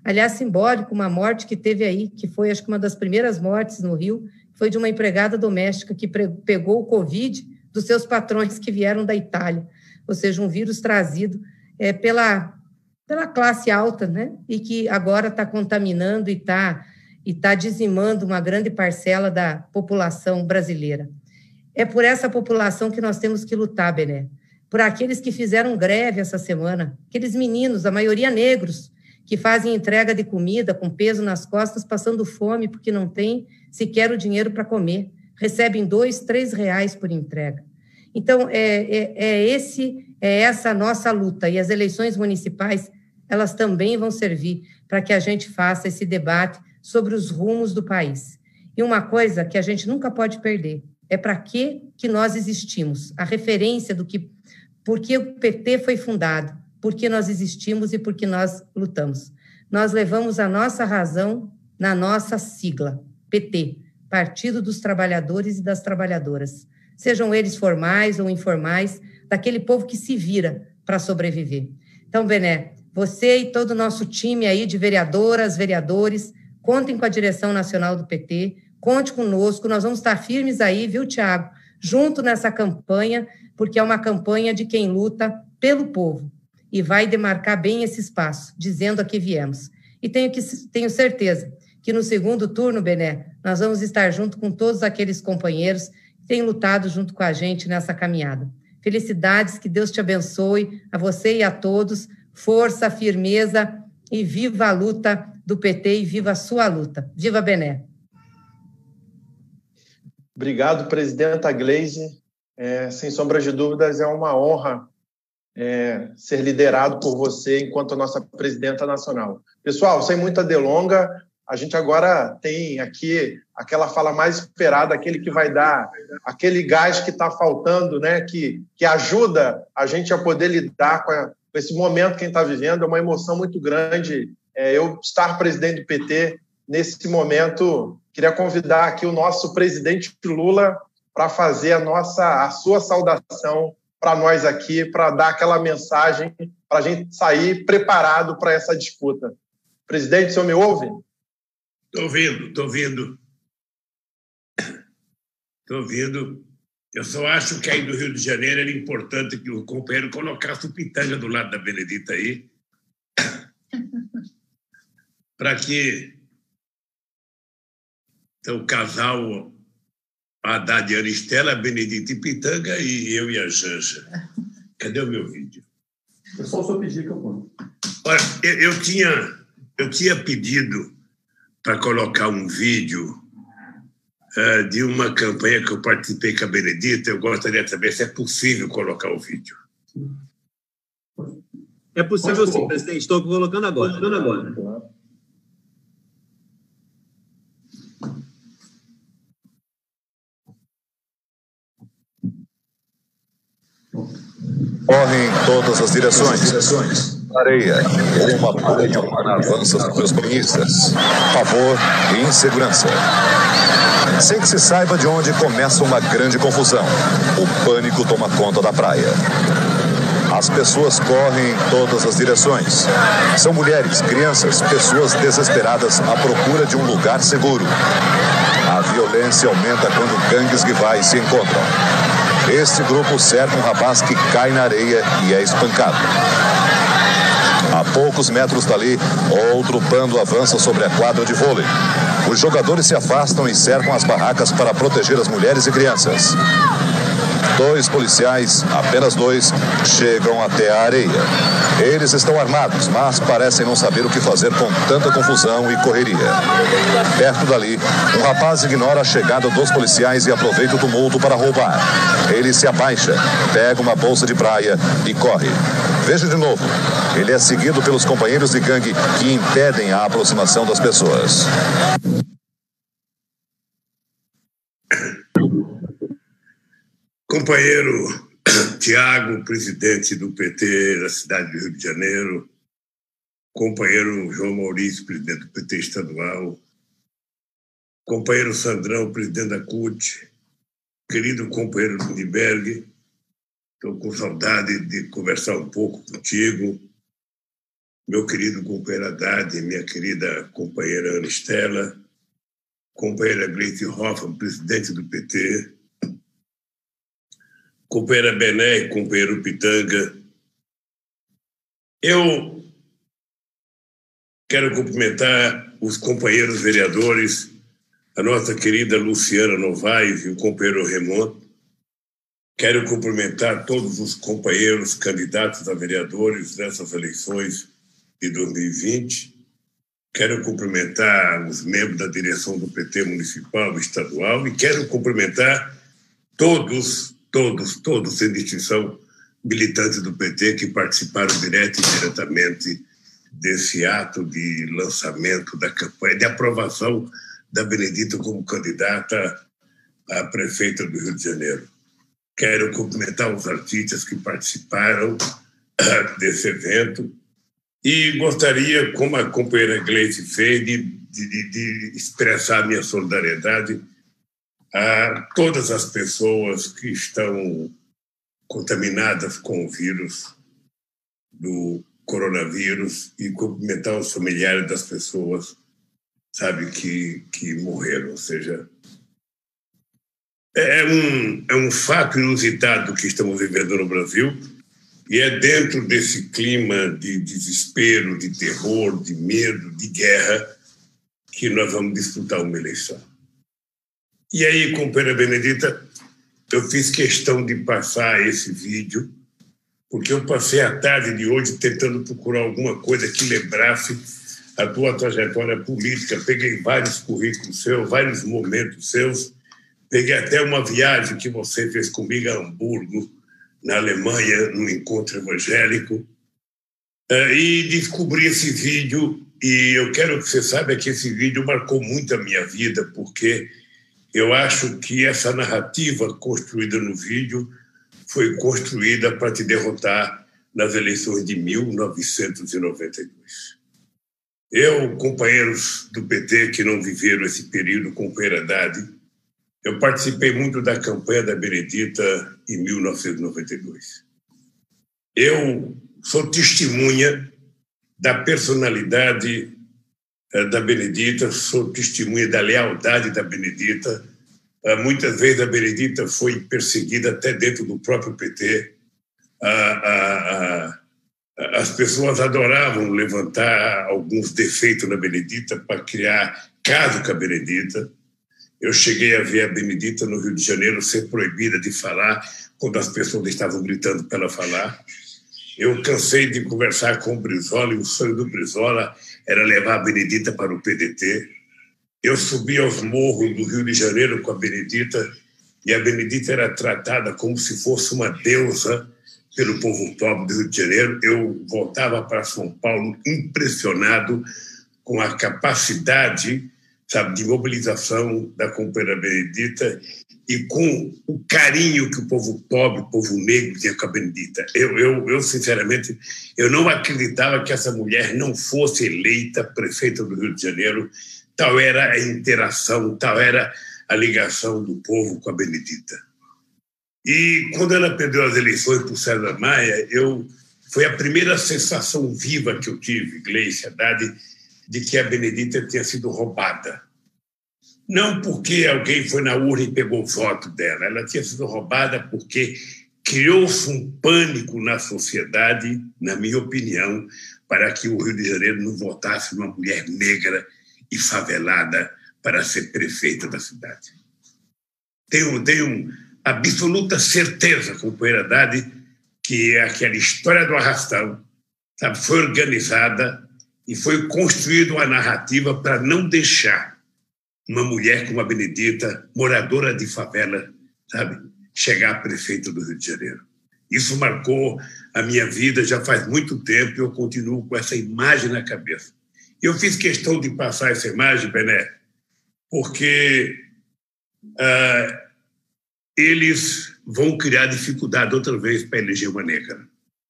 Aliás, simbólico, uma morte que teve aí, que foi, acho que uma das primeiras mortes no Rio, foi de uma empregada doméstica que pegou o Covid dos seus patrões que vieram da Itália, ou seja, um vírus trazido é, pela, pela classe alta, né? E que agora está contaminando e está e tá dizimando uma grande parcela da população brasileira. É por essa população que nós temos que lutar, Bené, por aqueles que fizeram greve essa semana, aqueles meninos, a maioria negros, que fazem entrega de comida com peso nas costas, passando fome porque não tem sequer o dinheiro para comer, recebem dois, três reais por entrega. Então, é, é, é, esse, é essa a nossa luta, e as eleições municipais, elas também vão servir para que a gente faça esse debate sobre os rumos do país. E uma coisa que a gente nunca pode perder, é para que, que nós existimos, a referência do que, por que o P T foi fundado, por que nós existimos e por que nós lutamos. Nós levamos a nossa razão na nossa sigla, P T, Partido dos Trabalhadores e das Trabalhadoras, sejam eles formais ou informais, daquele povo que se vira para sobreviver. Então, Bené, você e todo o nosso time aí de vereadoras, vereadores, contem com a direção nacional do P T, conte conosco, nós vamos estar firmes aí, viu, Tiago, junto nessa campanha, porque é uma campanha de quem luta pelo povo e vai demarcar bem esse espaço, dizendo a que viemos. E tenho, que, tenho certeza que no segundo turno, Bené, nós vamos estar junto com todos aqueles companheiros que têm lutado junto com a gente nessa caminhada. Felicidades, que Deus te abençoe, a você e a todos, força, firmeza e viva a luta do P T e viva a sua luta. Viva Bené! Obrigado, presidenta Gleisi. É, sem sombra de dúvidas, é uma honra é, ser liderado por você enquanto nossa presidenta nacional. Pessoal, sem muita delonga, a gente agora tem aqui aquela fala mais esperada, aquele que vai dar aquele gás que está faltando, né? que, que ajuda a gente a poder lidar com, a, com esse momento que a gente está vivendo. É uma emoção muito grande é, eu estar presidente do P T nesse momento. Queria convidar aqui o nosso presidente Lula para fazer a, nossa, a sua saudação para nós aqui, para dar aquela mensagem, para a gente sair preparado para essa disputa. Presidente, o senhor me ouve? Estou ouvindo, estou ouvindo. Estou ouvindo. Eu só acho que aí do Rio de Janeiro era importante que o companheiro colocasse o Pitanga do lado da Benedita aí, para que então, o casal Haddad e Aristela, Benedita e Pitanga, e eu e a Janja. Cadê o meu vídeo? É só o seu pedido que eu ponho. Olha, eu, eu, tinha, eu tinha pedido para colocar um vídeo uh, de uma campanha que eu participei com a Benedita. Eu gostaria de saber se é possível colocar o vídeo. É possível sim, presidente. Estou colocando agora. Colocando agora. Correm em todas as direções. Areia, uma apanha humana avança sobre os banhistas. Pavor e insegurança. Sem que se saiba de onde começa uma grande confusão. O pânico toma conta da praia. As pessoas correm em todas as direções. São mulheres, crianças, pessoas desesperadas à procura de um lugar seguro. A violência aumenta quando gangues rivais se encontram. Este grupo cerca um rapaz que cai na areia e é espancado. A poucos metros dali, outro bando avança sobre a quadra de vôlei. Os jogadores se afastam e cercam as barracas para proteger as mulheres e crianças. Dois policiais, apenas dois, chegam até a areia. Eles estão armados, mas parecem não saber o que fazer com tanta confusão e correria. Perto dali, um rapaz ignora a chegada dos policiais e aproveita o tumulto para roubar. Ele se abaixa, pega uma bolsa de praia e corre. Veja de novo. Ele é seguido pelos companheiros de gangue que impedem a aproximação das pessoas. Companheiro Tiago, presidente do P T da cidade do Rio de Janeiro, companheiro João Maurício, presidente do P T estadual, companheiro Sandrão, presidente da C U T, querido companheiro Lindbergh, estou com saudade de conversar um pouco contigo. meu querido companheiro Haddad, minha querida companheira Ana Estela, companheira Gleisi Hoffmann, presidente do P T, companheira Bené e companheiro Pitanga. Eu quero cumprimentar os companheiros vereadores, a nossa querida Luciana Novaes e o companheiro Raymond. Quero cumprimentar todos os companheiros candidatos a vereadores nessas eleições de dois mil e vinte. Quero cumprimentar os membros da direção do P T municipal e estadual e quero cumprimentar todos, todos, todos, sem distinção, militantes do P T que participaram direto e diretamente desse ato de lançamento da campanha, de aprovação da Benedita como candidata a prefeita do Rio de Janeiro. Quero cumprimentar os artistas que participaram desse evento e gostaria, como a companheira Gleisi fez, de, de, de expressar minha solidariedade a todas as pessoas que estão contaminadas com o vírus do coronavírus e cumprimentar os familiares das pessoas, sabe, que, que morreram. Ou seja, é um, é um fato inusitado que estamos vivendo no Brasil e é dentro desse clima de desespero, de terror, de medo, de guerra que nós vamos disputar uma eleição. E aí, companheira Benedita, eu fiz questão de passar esse vídeo porque eu passei a tarde de hoje tentando procurar alguma coisa que lembrasse a tua trajetória política. Peguei vários currículos seus, vários momentos seus, peguei até uma viagem que você fez comigo a Hamburgo, na Alemanha, num encontro evangélico, e descobri esse vídeo, e eu quero que você saiba que esse vídeo marcou muito a minha vida, porque eu acho que essa narrativa construída no vídeo foi construída para te derrotar nas eleições de mil novecentos e noventa e dois. Eu, companheiros do P T que não viveram esse período, companheira Haddad, eu participei muito da campanha da Benedita em mil novecentos e noventa e dois. Eu sou testemunha da personalidade da Benedita, sou testemunha da lealdade da Benedita. Muitas vezes a Benedita foi perseguida até dentro do próprio P T. A, a, a, as pessoas adoravam levantar alguns defeitos na Benedita para criar caso com a Benedita. Eu cheguei a ver a Benedita no Rio de Janeiro ser proibida de falar quando as pessoas estavam gritando para ela falar. Eu cansei de conversar com o Brizola e o sonho do Brizola era levar a Benedita para o P D T. Eu subi aos morros do Rio de Janeiro com a Benedita e a Benedita era tratada como se fosse uma deusa pelo povo pobre do Rio de Janeiro. Eu voltava para São Paulo impressionado com a capacidade, sabe, de mobilização da companheira Benedita e com o carinho que o povo pobre, o povo negro tinha com a Benedita. Eu, eu, eu, sinceramente, eu não acreditava que essa mulher não fosse eleita prefeita do Rio de Janeiro. Tal era a interação, tal era a ligação do povo com a Benedita. E quando ela perdeu as eleições para o César Maia, eu, foi a primeira sensação viva que eu tive, Gleisi, Haddad, de que a Benedita tinha sido roubada. Não porque alguém foi na urna e pegou o voto dela, ela tinha sido roubada porque criou-se um pânico na sociedade, na minha opinião, para que o Rio de Janeiro não votasse uma mulher negra e favelada para ser prefeita da cidade. Tenho, tenho absoluta certeza, companheira Haddad, que aquela história do arrastão, sabe, foi organizada e foi construída uma narrativa para não deixar uma mulher como a Benedita, moradora de favela, sabe, chegar a prefeita do Rio de Janeiro. Isso marcou a minha vida já faz muito tempo e eu continuo com essa imagem na cabeça. Eu fiz questão de passar essa imagem, Bené, porque ah, eles vão criar dificuldade outra vez para eleger uma negra.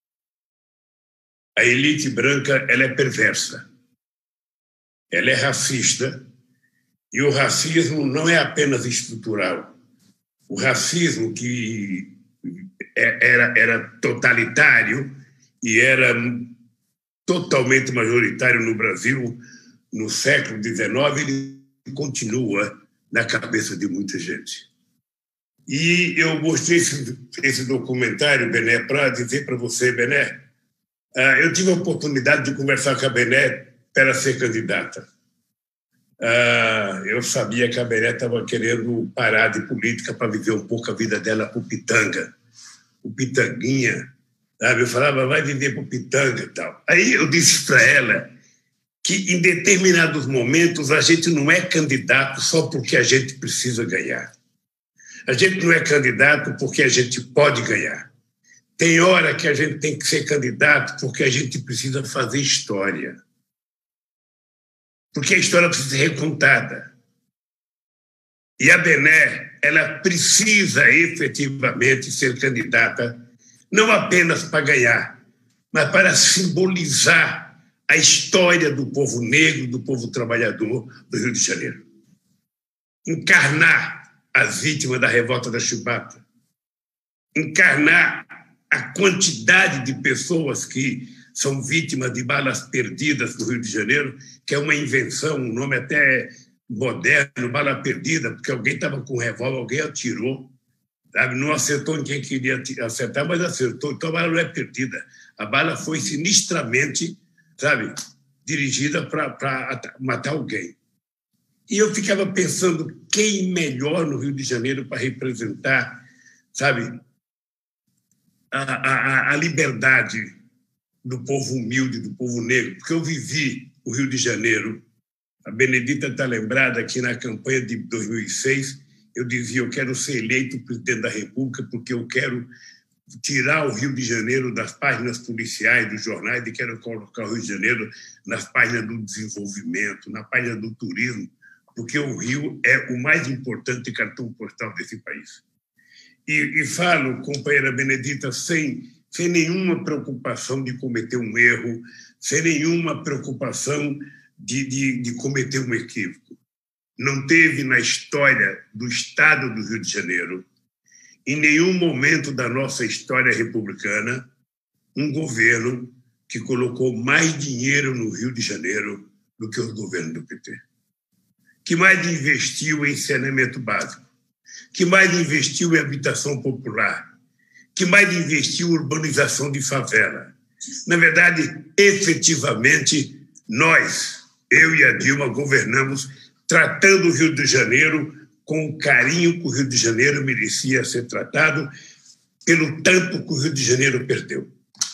A elite branca, ela é perversa, ela é racista, e o racismo não é apenas estrutural. O racismo que era, era totalitário e era totalmente majoritário no Brasil no século dezenove, ele continua na cabeça de muita gente. E eu mostrei esse, esse documentário, Bené, para dizer para você, Bené, uh, eu tive a oportunidade de conversar com a Bené para ser candidata. Uh, eu sabia que a Bené estava querendo parar de política para viver um pouco a vida dela para o Pitanga, o Pitanguinha, sabe? Eu falava, vai viver para o Pitanga e tal. Aí eu disse para ela que em determinados momentos a gente não é candidato só porque a gente precisa ganhar. A gente não é candidato porque a gente pode ganhar. Tem hora que a gente tem que ser candidato porque a gente precisa fazer história. Porque a história precisa ser recontada. E a Bené, ela precisa efetivamente ser candidata, não apenas para ganhar, mas para simbolizar a história do povo negro, do povo trabalhador do Rio de Janeiro. Encarnar as vítimas da revolta da Chibata. Encarnar a quantidade de pessoas que são vítimas de balas perdidas no Rio de Janeiro, que é uma invenção, um nome até moderno, bala perdida, porque alguém estava com um revólver, alguém atirou, sabe? Não acertou em quem queria acertar, mas acertou. Então a bala não é perdida. A bala foi sinistramente, sabe, dirigida para matar alguém. E eu ficava pensando quem melhor no Rio de Janeiro para representar, sabe, a, a, a liberdade do povo humilde, do povo negro. Porque eu vivi o Rio de Janeiro. A Benedita está lembrada que na campanha de dois mil e seis eu dizia, eu quero ser eleito presidente da República porque eu quero tirar o Rio de Janeiro das páginas policiais, dos jornais, e quero colocar o Rio de Janeiro nas páginas do desenvolvimento, na página do turismo, porque o Rio é o mais importante cartão postal desse país. E, e falo, companheira Benedita, sem, sem nenhuma preocupação de cometer um erro, sem nenhuma preocupação de, de, de cometer um equívoco. Não teve na história do Estado do Rio de Janeiro, em nenhum momento da nossa história republicana, um governo que colocou mais dinheiro no Rio de Janeiro do que os governos do P T. Que mais investiu em saneamento básico, que mais investiu em habitação popular, que mais investiu em urbanização de favela. Na verdade, efetivamente, nós, eu e a Dilma, governamos tratando o Rio de Janeiro com o carinho que o Rio de Janeiro merecia ser tratado, pelo tanto que o Rio de Janeiro perdeu.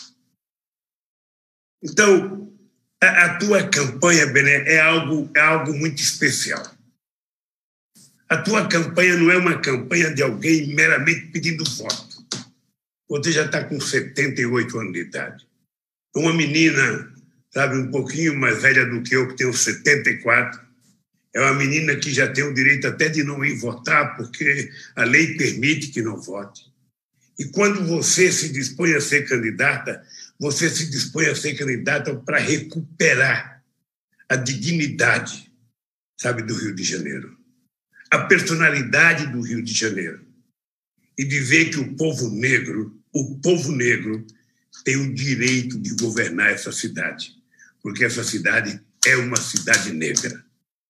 Então, a, a tua campanha, Bené, é algo, é algo muito especial. A tua campanha não é uma campanha de alguém meramente pedindo voto. Você já está com setenta e oito anos de idade. Uma menina, sabe, um pouquinho mais velha do que eu, que tenho setenta e quatro, é uma menina que já tem o direito até de não ir votar, porque a lei permite que não vote. E quando você se dispõe a ser candidata, você se dispõe a ser candidata para recuperar a dignidade, sabe, do Rio de Janeiro, a personalidade do Rio de Janeiro, e dizer que o povo negro, o povo negro tem o direito de governar essa cidade, porque essa cidade é uma cidade negra.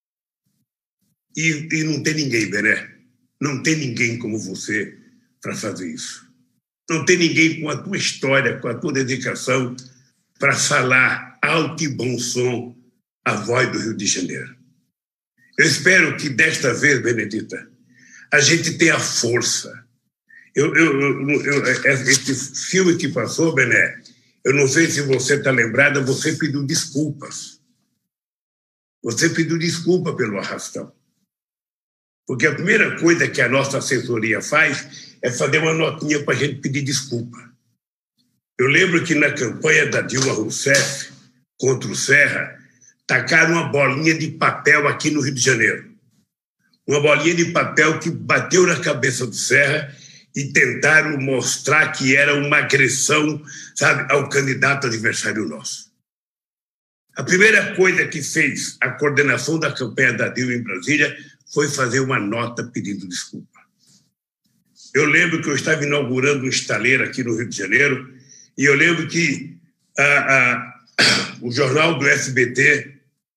E, e não tem ninguém, Bené, não tem ninguém como você para fazer isso. Não tem ninguém com a tua história, com a tua dedicação, para falar alto e bom som a voz do Rio de Janeiro. Eu espero que desta vez, Benedita, a gente tenha força. Eu, eu, eu, eu, esse filme que passou, Bené, eu não sei se você está lembrada, você pediu desculpas. Você pediu desculpa pelo arrastão. Porque a primeira coisa que a nossa assessoria faz é fazer uma notinha para a gente pedir desculpa. Eu lembro que na campanha da Dilma Rousseff contra o Serra, tacaram uma bolinha de papel aqui no Rio de Janeiro. Uma bolinha de papel que bateu na cabeça do Serra e tentaram mostrar que era uma agressão, sabe, ao candidato adversário nosso. A primeira coisa que fez a coordenação da campanha da Dilma em Brasília foi fazer uma nota pedindo desculpa. Eu lembro que eu estava inaugurando um estaleiro aqui no Rio de Janeiro e eu lembro que a, a, o jornal do S B T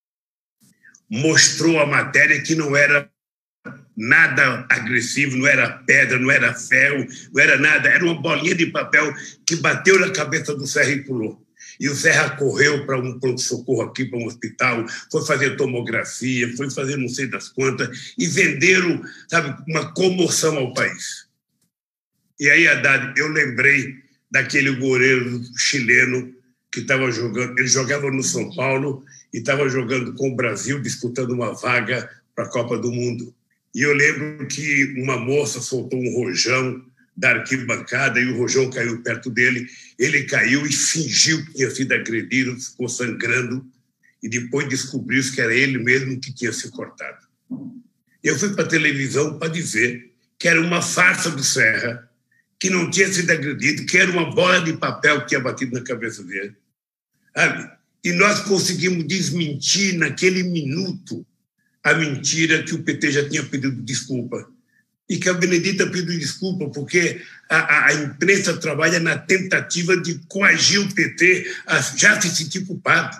mostrou a matéria que não era nada agressivo, não era pedra, não era ferro, não era nada, era uma bolinha de papel que bateu na cabeça do Serra e pulou. E o Serra correu para um pronto-socorro aqui, para um hospital, foi fazer tomografia, foi fazer não sei das quantas, e venderam, sabe, uma comoção ao país. E aí, Haddad, eu lembrei daquele goleiro chileno que estava jogando, ele jogava no São Paulo e estava jogando com o Brasil, disputando uma vaga para a Copa do Mundo. E eu lembro que uma moça soltou um rojão da arquibancada e o rojão caiu perto dele. Ele caiu e fingiu que tinha sido agredido, ficou sangrando, e depois descobriu que era ele mesmo que tinha se cortado. Eu fui para a televisão para dizer que era uma farsa do Serra, que não tinha sido agredido, que era uma bola de papel que tinha batido na cabeça dele. Sabe? E nós conseguimos desmentir naquele minuto a mentira que o P T já tinha pedido desculpa. E que a Benedita pediu desculpa porque a, a, a imprensa trabalha na tentativa de coagir o P T a já se sentir culpado.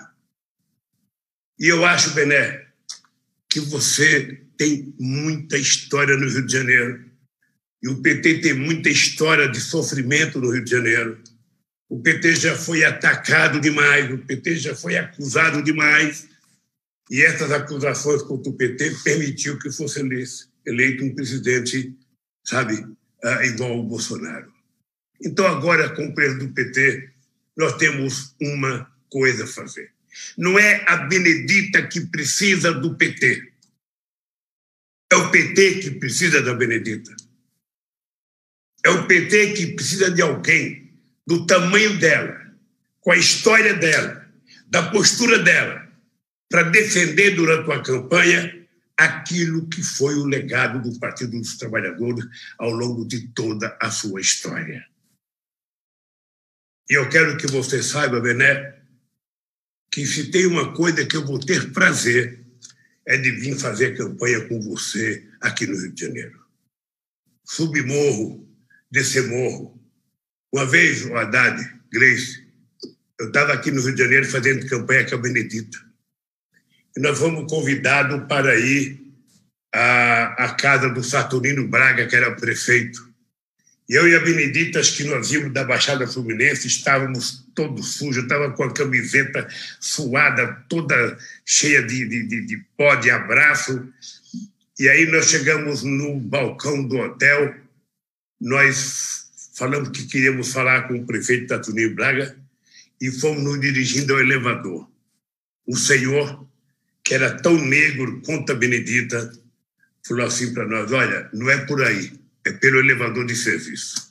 E eu acho, Bené, que você tem muita história no Rio de Janeiro. E o P T tem muita história de sofrimento no Rio de Janeiro. O P T já foi atacado demais, o P T já foi acusado demais. E essas acusações contra o P T permitiu que fosse eleito um presidente, sabe, igual ao Bolsonaro. Então, agora, com o presidente do P T, nós temos uma coisa a fazer. Não é a Benedita que precisa do P T. É o P T que precisa da Benedita. É o P T que precisa de alguém do tamanho dela, com a história dela, da postura dela, para defender durante uma campanha aquilo que foi o legado do Partido dos Trabalhadores ao longo de toda a sua história. E eu quero que você saiba, Bené, que se tem uma coisa que eu vou ter prazer é de vir fazer campanha com você aqui no Rio de Janeiro. Subir morro, descer morro. Uma vez, o Haddad, Gleice, eu estava aqui no Rio de Janeiro fazendo campanha com a Benedita. E nós fomos convidados para ir à, à casa do Saturnino Braga, que era prefeito. E eu e a Benedita, acho que nós íamos da Baixada Fluminense, estávamos todos sujos, eu estava com a camiseta suada, toda cheia de, de, de, de pó, de abraço. E aí nós chegamos no balcão do hotel, nós falamos que queríamos falar com o prefeito Saturnino Braga e fomos nos dirigindo ao elevador. O senhor, que era tão negro quanto a Benedita, falou assim para nós: olha, não é por aí, é pelo elevador de serviço.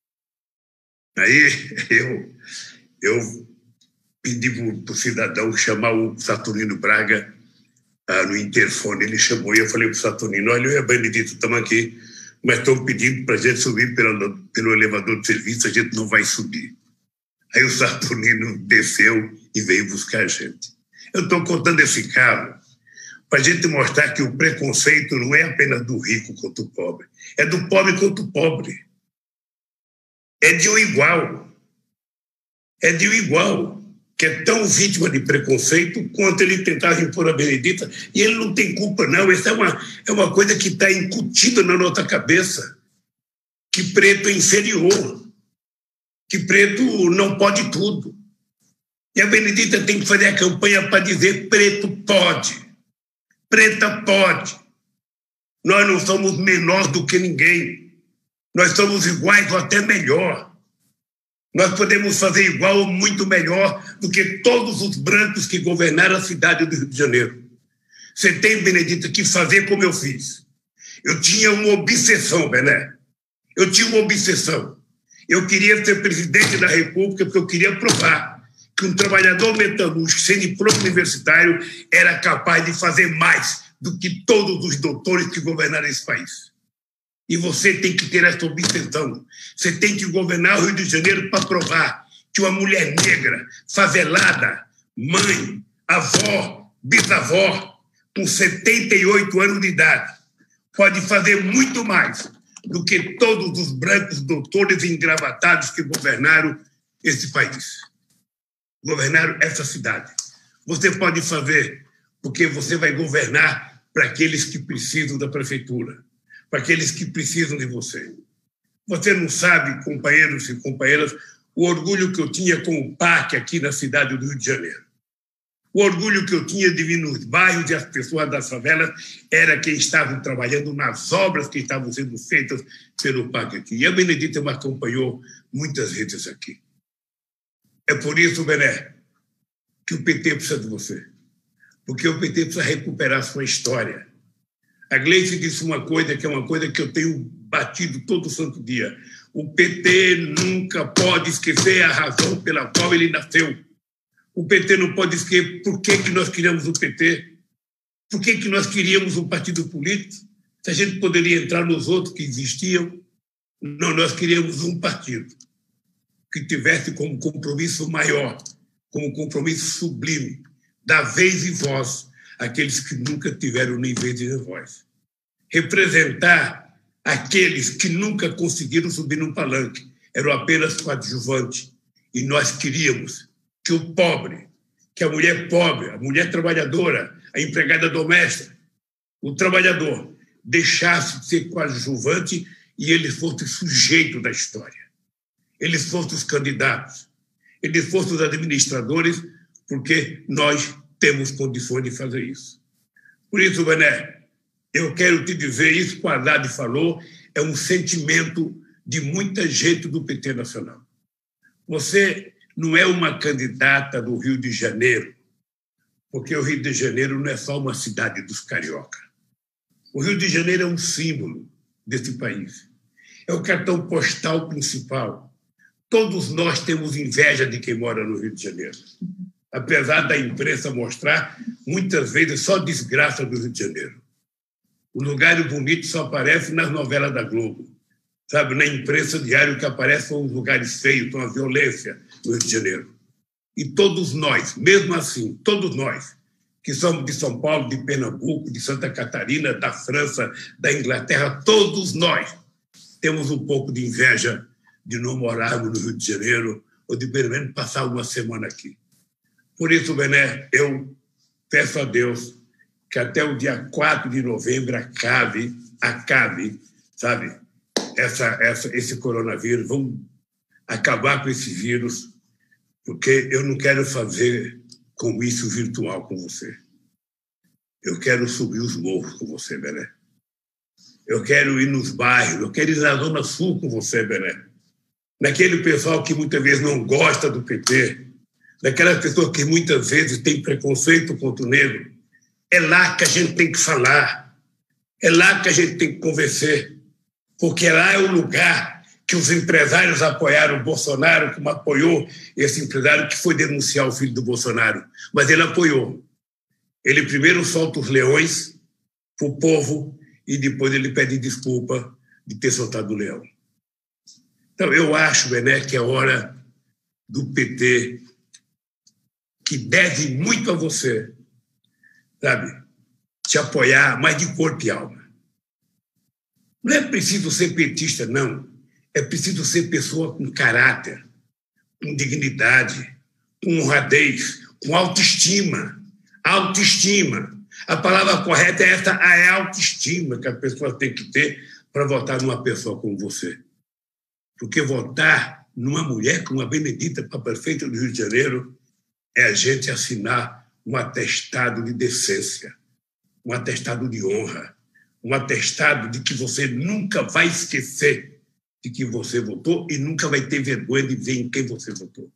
Aí eu, eu pedi para o cidadão chamar o Saturnino Braga ah, no interfone. Ele chamou e eu falei para o Saturnino: olha, eu e a Benedita estamos aqui, mas estão pedindo para a gente subir pelo, pelo elevador de serviço, a gente não vai subir. Aí o Saturnino desceu e veio buscar a gente. Eu estou contando esse caso para a gente mostrar que o preconceito não é apenas do rico contra o pobre, é do pobre contra o pobre. É de um igual. É de um igual, que é tão vítima de preconceito quanto ele tentava impor a Benedita, e ele não tem culpa, não. Essa é uma, é uma coisa que está incutida na nossa cabeça, que preto é inferior, que preto não pode tudo. E a Benedita tem que fazer a campanha para dizer: preto pode, preta pode. Nós não somos menor do que ninguém. Nós somos iguais ou até melhor. Nós podemos fazer igual ou muito melhor do que todos os brancos que governaram a cidade do Rio de Janeiro. Você tem, Benedita, que fazer como eu fiz. Eu tinha uma obsessão, Bené. Eu tinha uma obsessão. Eu queria ser presidente da República porque eu queria provar que um trabalhador metalúrgico sem diploma universitário era capaz de fazer mais do que todos os doutores que governaram esse país. E você tem que ter essa obsessão. Você tem que governar o Rio de Janeiro para provar que uma mulher negra, favelada, mãe, avó, bisavó, com setenta e oito anos de idade, pode fazer muito mais do que todos os brancos doutores engravatados que governaram esse país. governar essa cidade. Você pode fazer, porque você vai governar para aqueles que precisam da prefeitura, para aqueles que precisam de você. Você não sabe, companheiros e companheiras, o orgulho que eu tinha com o parque aqui na cidade do Rio de Janeiro. O orgulho que eu tinha de vir nos bairros e as pessoas das favelas era quem estava trabalhando nas obras que estavam sendo feitas pelo parque aqui. E a Benedita me acompanhou muitas vezes aqui. É por isso, Bené, que o P T precisa de você. Porque o P T precisa recuperar sua história. A Gleice disse uma coisa que é uma coisa que eu tenho batido todo santo dia. O P T nunca pode esquecer a razão pela qual ele nasceu. O P T não pode esquecer por que, que nós queríamos o P T, por que, que nós queríamos um partido político, se a gente poderia entrar nos outros que existiam. Não, nós queríamos um partido que tivesse como compromisso maior, como compromisso sublime, dar vez e voz àqueles que nunca tiveram nem vez nem voz. Representar aqueles que nunca conseguiram subir num palanque, eram apenas coadjuvantes. E nós queríamos que o pobre, que a mulher pobre, a mulher trabalhadora, a empregada doméstica, o trabalhador, deixasse de ser coadjuvante e ele fosse sujeito da história. Eles fossem os candidatos, eles fossem os administradores, porque nós temos condições de fazer isso. Por isso, Bené, eu quero te dizer, isso que o Haddad falou, é um sentimento de muita gente do P T Nacional. Você não é uma candidata do Rio de Janeiro, porque o Rio de Janeiro não é só uma cidade dos carioca. O Rio de Janeiro é um símbolo desse país. É o cartão postal principal. Todos nós temos inveja de quem mora no Rio de Janeiro. Apesar da imprensa mostrar, muitas vezes, só desgraça do Rio de Janeiro. O lugar bonito só aparece nas novelas da Globo. Sabe, na imprensa diária que aparece são os lugares feios, são a violência no Rio de Janeiro. E todos nós, mesmo assim, todos nós, que somos de São Paulo, de Pernambuco, de Santa Catarina, da França, da Inglaterra, todos nós temos um pouco de inveja de não morarmos no Rio de Janeiro ou de, pelo menos, passar uma semana aqui. Por isso, Bené, eu peço a Deus que até o dia quatro de novembro acabe, acabe, sabe, essa, essa, esse coronavírus, vamos acabar com esse vírus, porque eu não quero fazer comício virtual com você. Eu quero subir os morros com você, Bené. Eu quero ir nos bairros, eu quero ir na Zona Sul com você, Bené. Naquele pessoal que muitas vezes não gosta do P T, daquelas pessoas que muitas vezes têm preconceito contra o negro, é lá que a gente tem que falar, é lá que a gente tem que convencer, porque lá é o lugar que os empresários apoiaram o Bolsonaro, como apoiou esse empresário que foi denunciar o filho do Bolsonaro. Mas ele apoiou. Ele primeiro solta os leões para o povo e depois ele pede desculpa de ter soltado o leão. Então, eu acho, Bené, que é hora do P T, que deve muito a você, sabe, te apoiar, mas de corpo e alma. Não é preciso ser petista, não. É preciso ser pessoa com caráter, com dignidade, com honradez, com autoestima. Autoestima. A palavra correta é essa, a autoestima que a pessoa tem que ter para votar numa pessoa como você. Porque votar numa mulher como a Benedita para prefeita do Rio de Janeiro é a gente assinar um atestado de decência, um atestado de honra, um atestado de que você nunca vai esquecer de que você votou e nunca vai ter vergonha de dizer em quem você votou.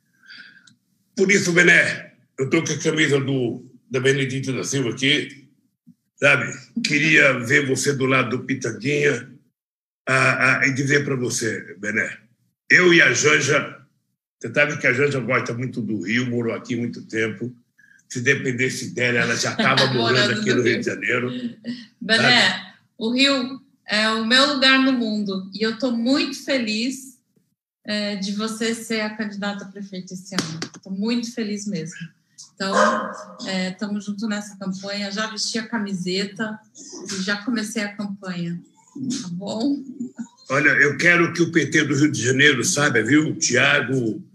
Por isso, Bené, eu estou com a camisa do, da Benedita da Silva aqui, sabe? Queria ver você do lado do Pitanguinha a, a, e dizer para você, Bené, eu e a Janja, você sabe que a Janja gosta muito do Rio, morou aqui há muito tempo. Se dependesse dela, ela já estava morando aqui no Rio de Janeiro. Bené, sabe? O Rio é o meu lugar no mundo e eu estou muito feliz é, de você ser a candidata a prefeito esse ano. Estou muito feliz mesmo. Então, estamos é, juntos nessa campanha. Já vesti a camiseta e já comecei a campanha. Tá bom? Olha, eu quero que o P T do Rio de Janeiro saiba, viu, Tiago,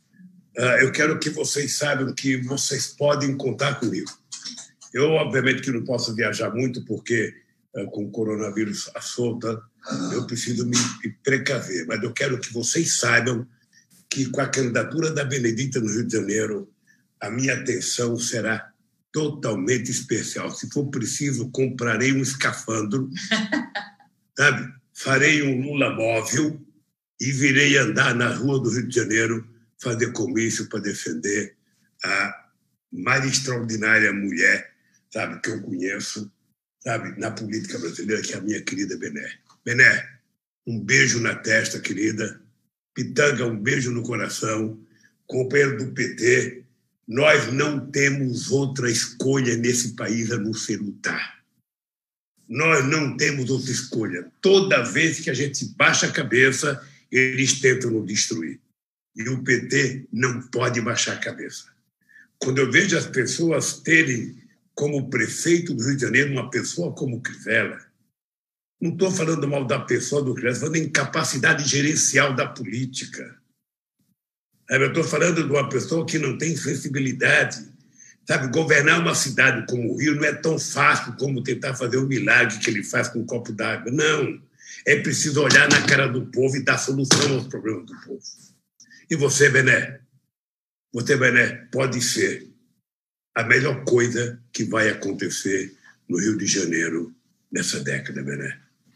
eu quero que vocês saibam que vocês podem contar comigo. Eu, obviamente, que não posso viajar muito, porque com o coronavírus à solta, eu preciso me precaver. Mas eu quero que vocês saibam que, com a candidatura da Benedita no Rio de Janeiro, a minha atenção será totalmente especial. Se for preciso, comprarei um escafandro, sabe? Farei um Lula móvel e virei andar na rua do Rio de Janeiro, fazer comício para defender a mais extraordinária mulher, sabe, que eu conheço, sabe, na política brasileira, que é a minha querida Bené. Bené, um beijo na testa, querida. Pitanga, um beijo no coração. Companheiro do P T, nós não temos outra escolha nesse país a não ser lutar. Nós não temos outra escolha. Toda vez que a gente baixa a cabeça, eles tentam nos destruir. E o P T não pode baixar a cabeça. Quando eu vejo as pessoas terem como prefeito do Rio de Janeiro uma pessoa como Crivella, não estou falando mal da pessoa do Crivella, estou falando da incapacidade gerencial da política. Eu estou falando de uma pessoa que não tem sensibilidade. Sabe, governar uma cidade como o Rio não é tão fácil como tentar fazer o milagre que ele faz com um copo d'água. Não. É preciso olhar na cara do povo e dar solução aos problemas do povo. E você, Bené, você, Bené, pode ser a melhor coisa que vai acontecer no Rio de Janeiro nessa década, Bené.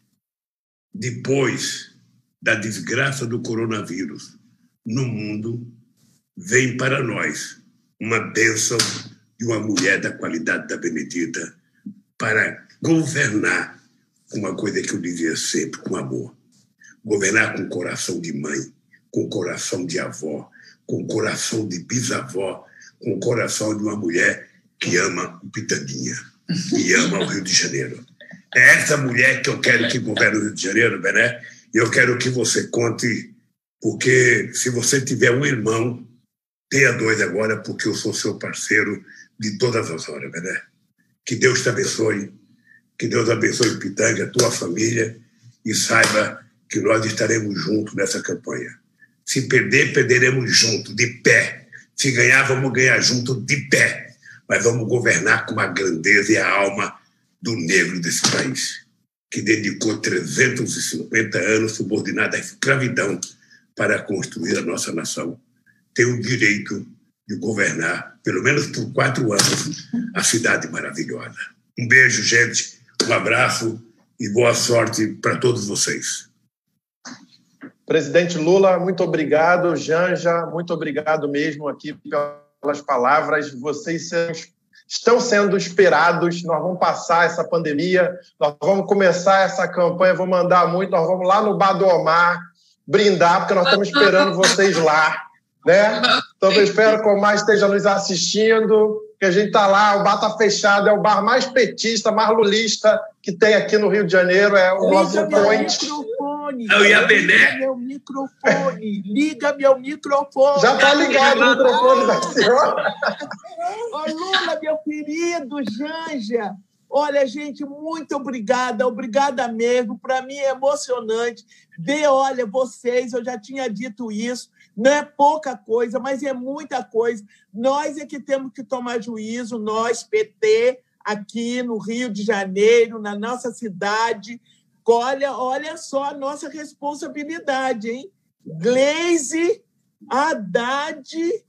Depois da desgraça do coronavírus no mundo, vem para nós uma bênção de uma mulher da qualidade da Benedita para governar uma coisa que eu dizia sempre, com amor. Governar com coração de mãe, com coração de avó, com coração de bisavó, com o coração de uma mulher que ama o Pitanguinha e ama o Rio de Janeiro. É essa mulher que eu quero que governe o Rio de Janeiro, Bené, e eu quero que você conte, porque se você tiver um irmão, tenha dois agora, porque eu sou seu parceiro de todas as horas, Bené. Que Deus te abençoe, que Deus abençoe o Pitanga, a tua família, e saiba que nós estaremos juntos nessa campanha. Se perder, perderemos juntos, de pé. Se ganhar, vamos ganhar junto de pé. Mas vamos governar com a grandeza e a alma do negro desse país, que dedicou trezentos e cinquenta anos subordinado à escravidão para construir a nossa nação. Tem o direito de governar, pelo menos por quatro anos, a cidade maravilhosa. Um beijo, gente, um abraço e boa sorte para todos vocês. Presidente Lula, muito obrigado. Janja, muito obrigado mesmo aqui pelas palavras. Vocês estão sendo esperados. Nós vamos passar essa pandemia, nós vamos começar essa campanha, vou mandar muito, nós vamos lá no Bar do Omar brindar, porque nós estamos esperando vocês lá, né? Então, eu espero que o Omar esteja nos assistindo, que a gente está lá, o bar está fechado, é o bar mais petista, mais lulista que tem aqui no Rio de Janeiro, é o nosso point. Eu ia Bené. Liga meu microfone, liga meu microfone. Já está ligado o microfone da senhora. Ô, Lula, meu querido, Janja, olha, gente, muito obrigada, obrigada mesmo. Para mim é emocionante ver, olha, vocês, eu já tinha dito isso, não é pouca coisa, mas é muita coisa. Nós é que temos que tomar juízo, nós, P T, aqui no Rio de Janeiro, na nossa cidade. Olha, olha só a nossa responsabilidade, hein? Gleisi, Haddad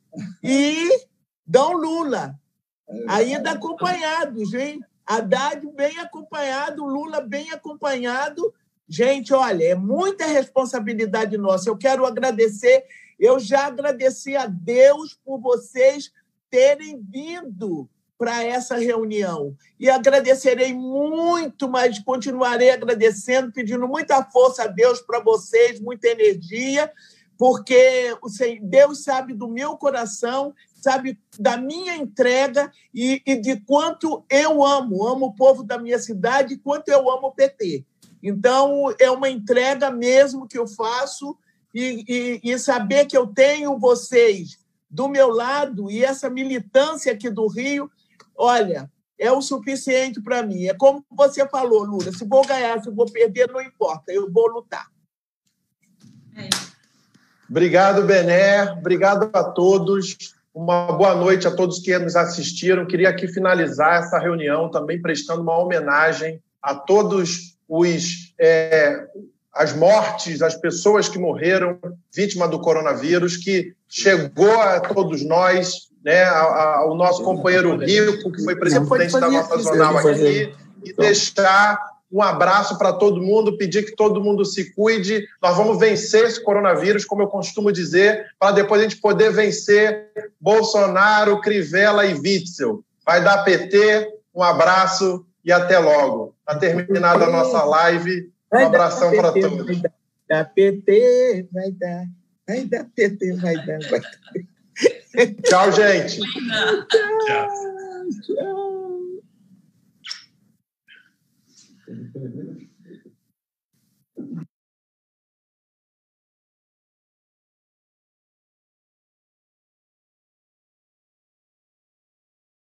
e Dom Lula. Ainda acompanhados, hein? Haddad bem acompanhado, Lula bem acompanhado. Gente, olha, é muita responsabilidade nossa. Eu quero agradecer, eu já agradeci a Deus por vocês terem vindo para essa reunião. E agradecerei muito, mas continuarei agradecendo, pedindo muita força a Deus para vocês, muita energia, porque Deus sabe do meu coração, sabe da minha entrega e, e de quanto eu amo, amo o povo da minha cidade e quanto eu amo o P T. Então, é uma entrega mesmo que eu faço e, e, e saber que eu tenho vocês do meu lado e essa militância aqui do Rio, olha, é o suficiente para mim. É como você falou, Lula, se vou ganhar, se vou perder, não importa, eu vou lutar. É. Obrigado, Bené. Obrigado a todos. Uma boa noite a todos que nos assistiram. Queria aqui finalizar essa reunião também prestando uma homenagem a todos os é, as mortes, as pessoas que morreram vítima do coronavírus, que chegou a todos nós, né, ao nosso companheiro Rico, que foi presidente da nossa jornal aqui, e deixar um abraço para todo mundo, pedir que todo mundo se cuide. Nós vamos vencer esse coronavírus, como eu costumo dizer, para depois a gente poder vencer Bolsonaro, Crivella e Witzel. Vai dar P T, um abraço e até logo. Está terminada a nossa live. Um abração para todos. Vai dar P T, vai dar, vai dar P T, vai dar. Vai dar. Tchau, gente. Tchau, tchau.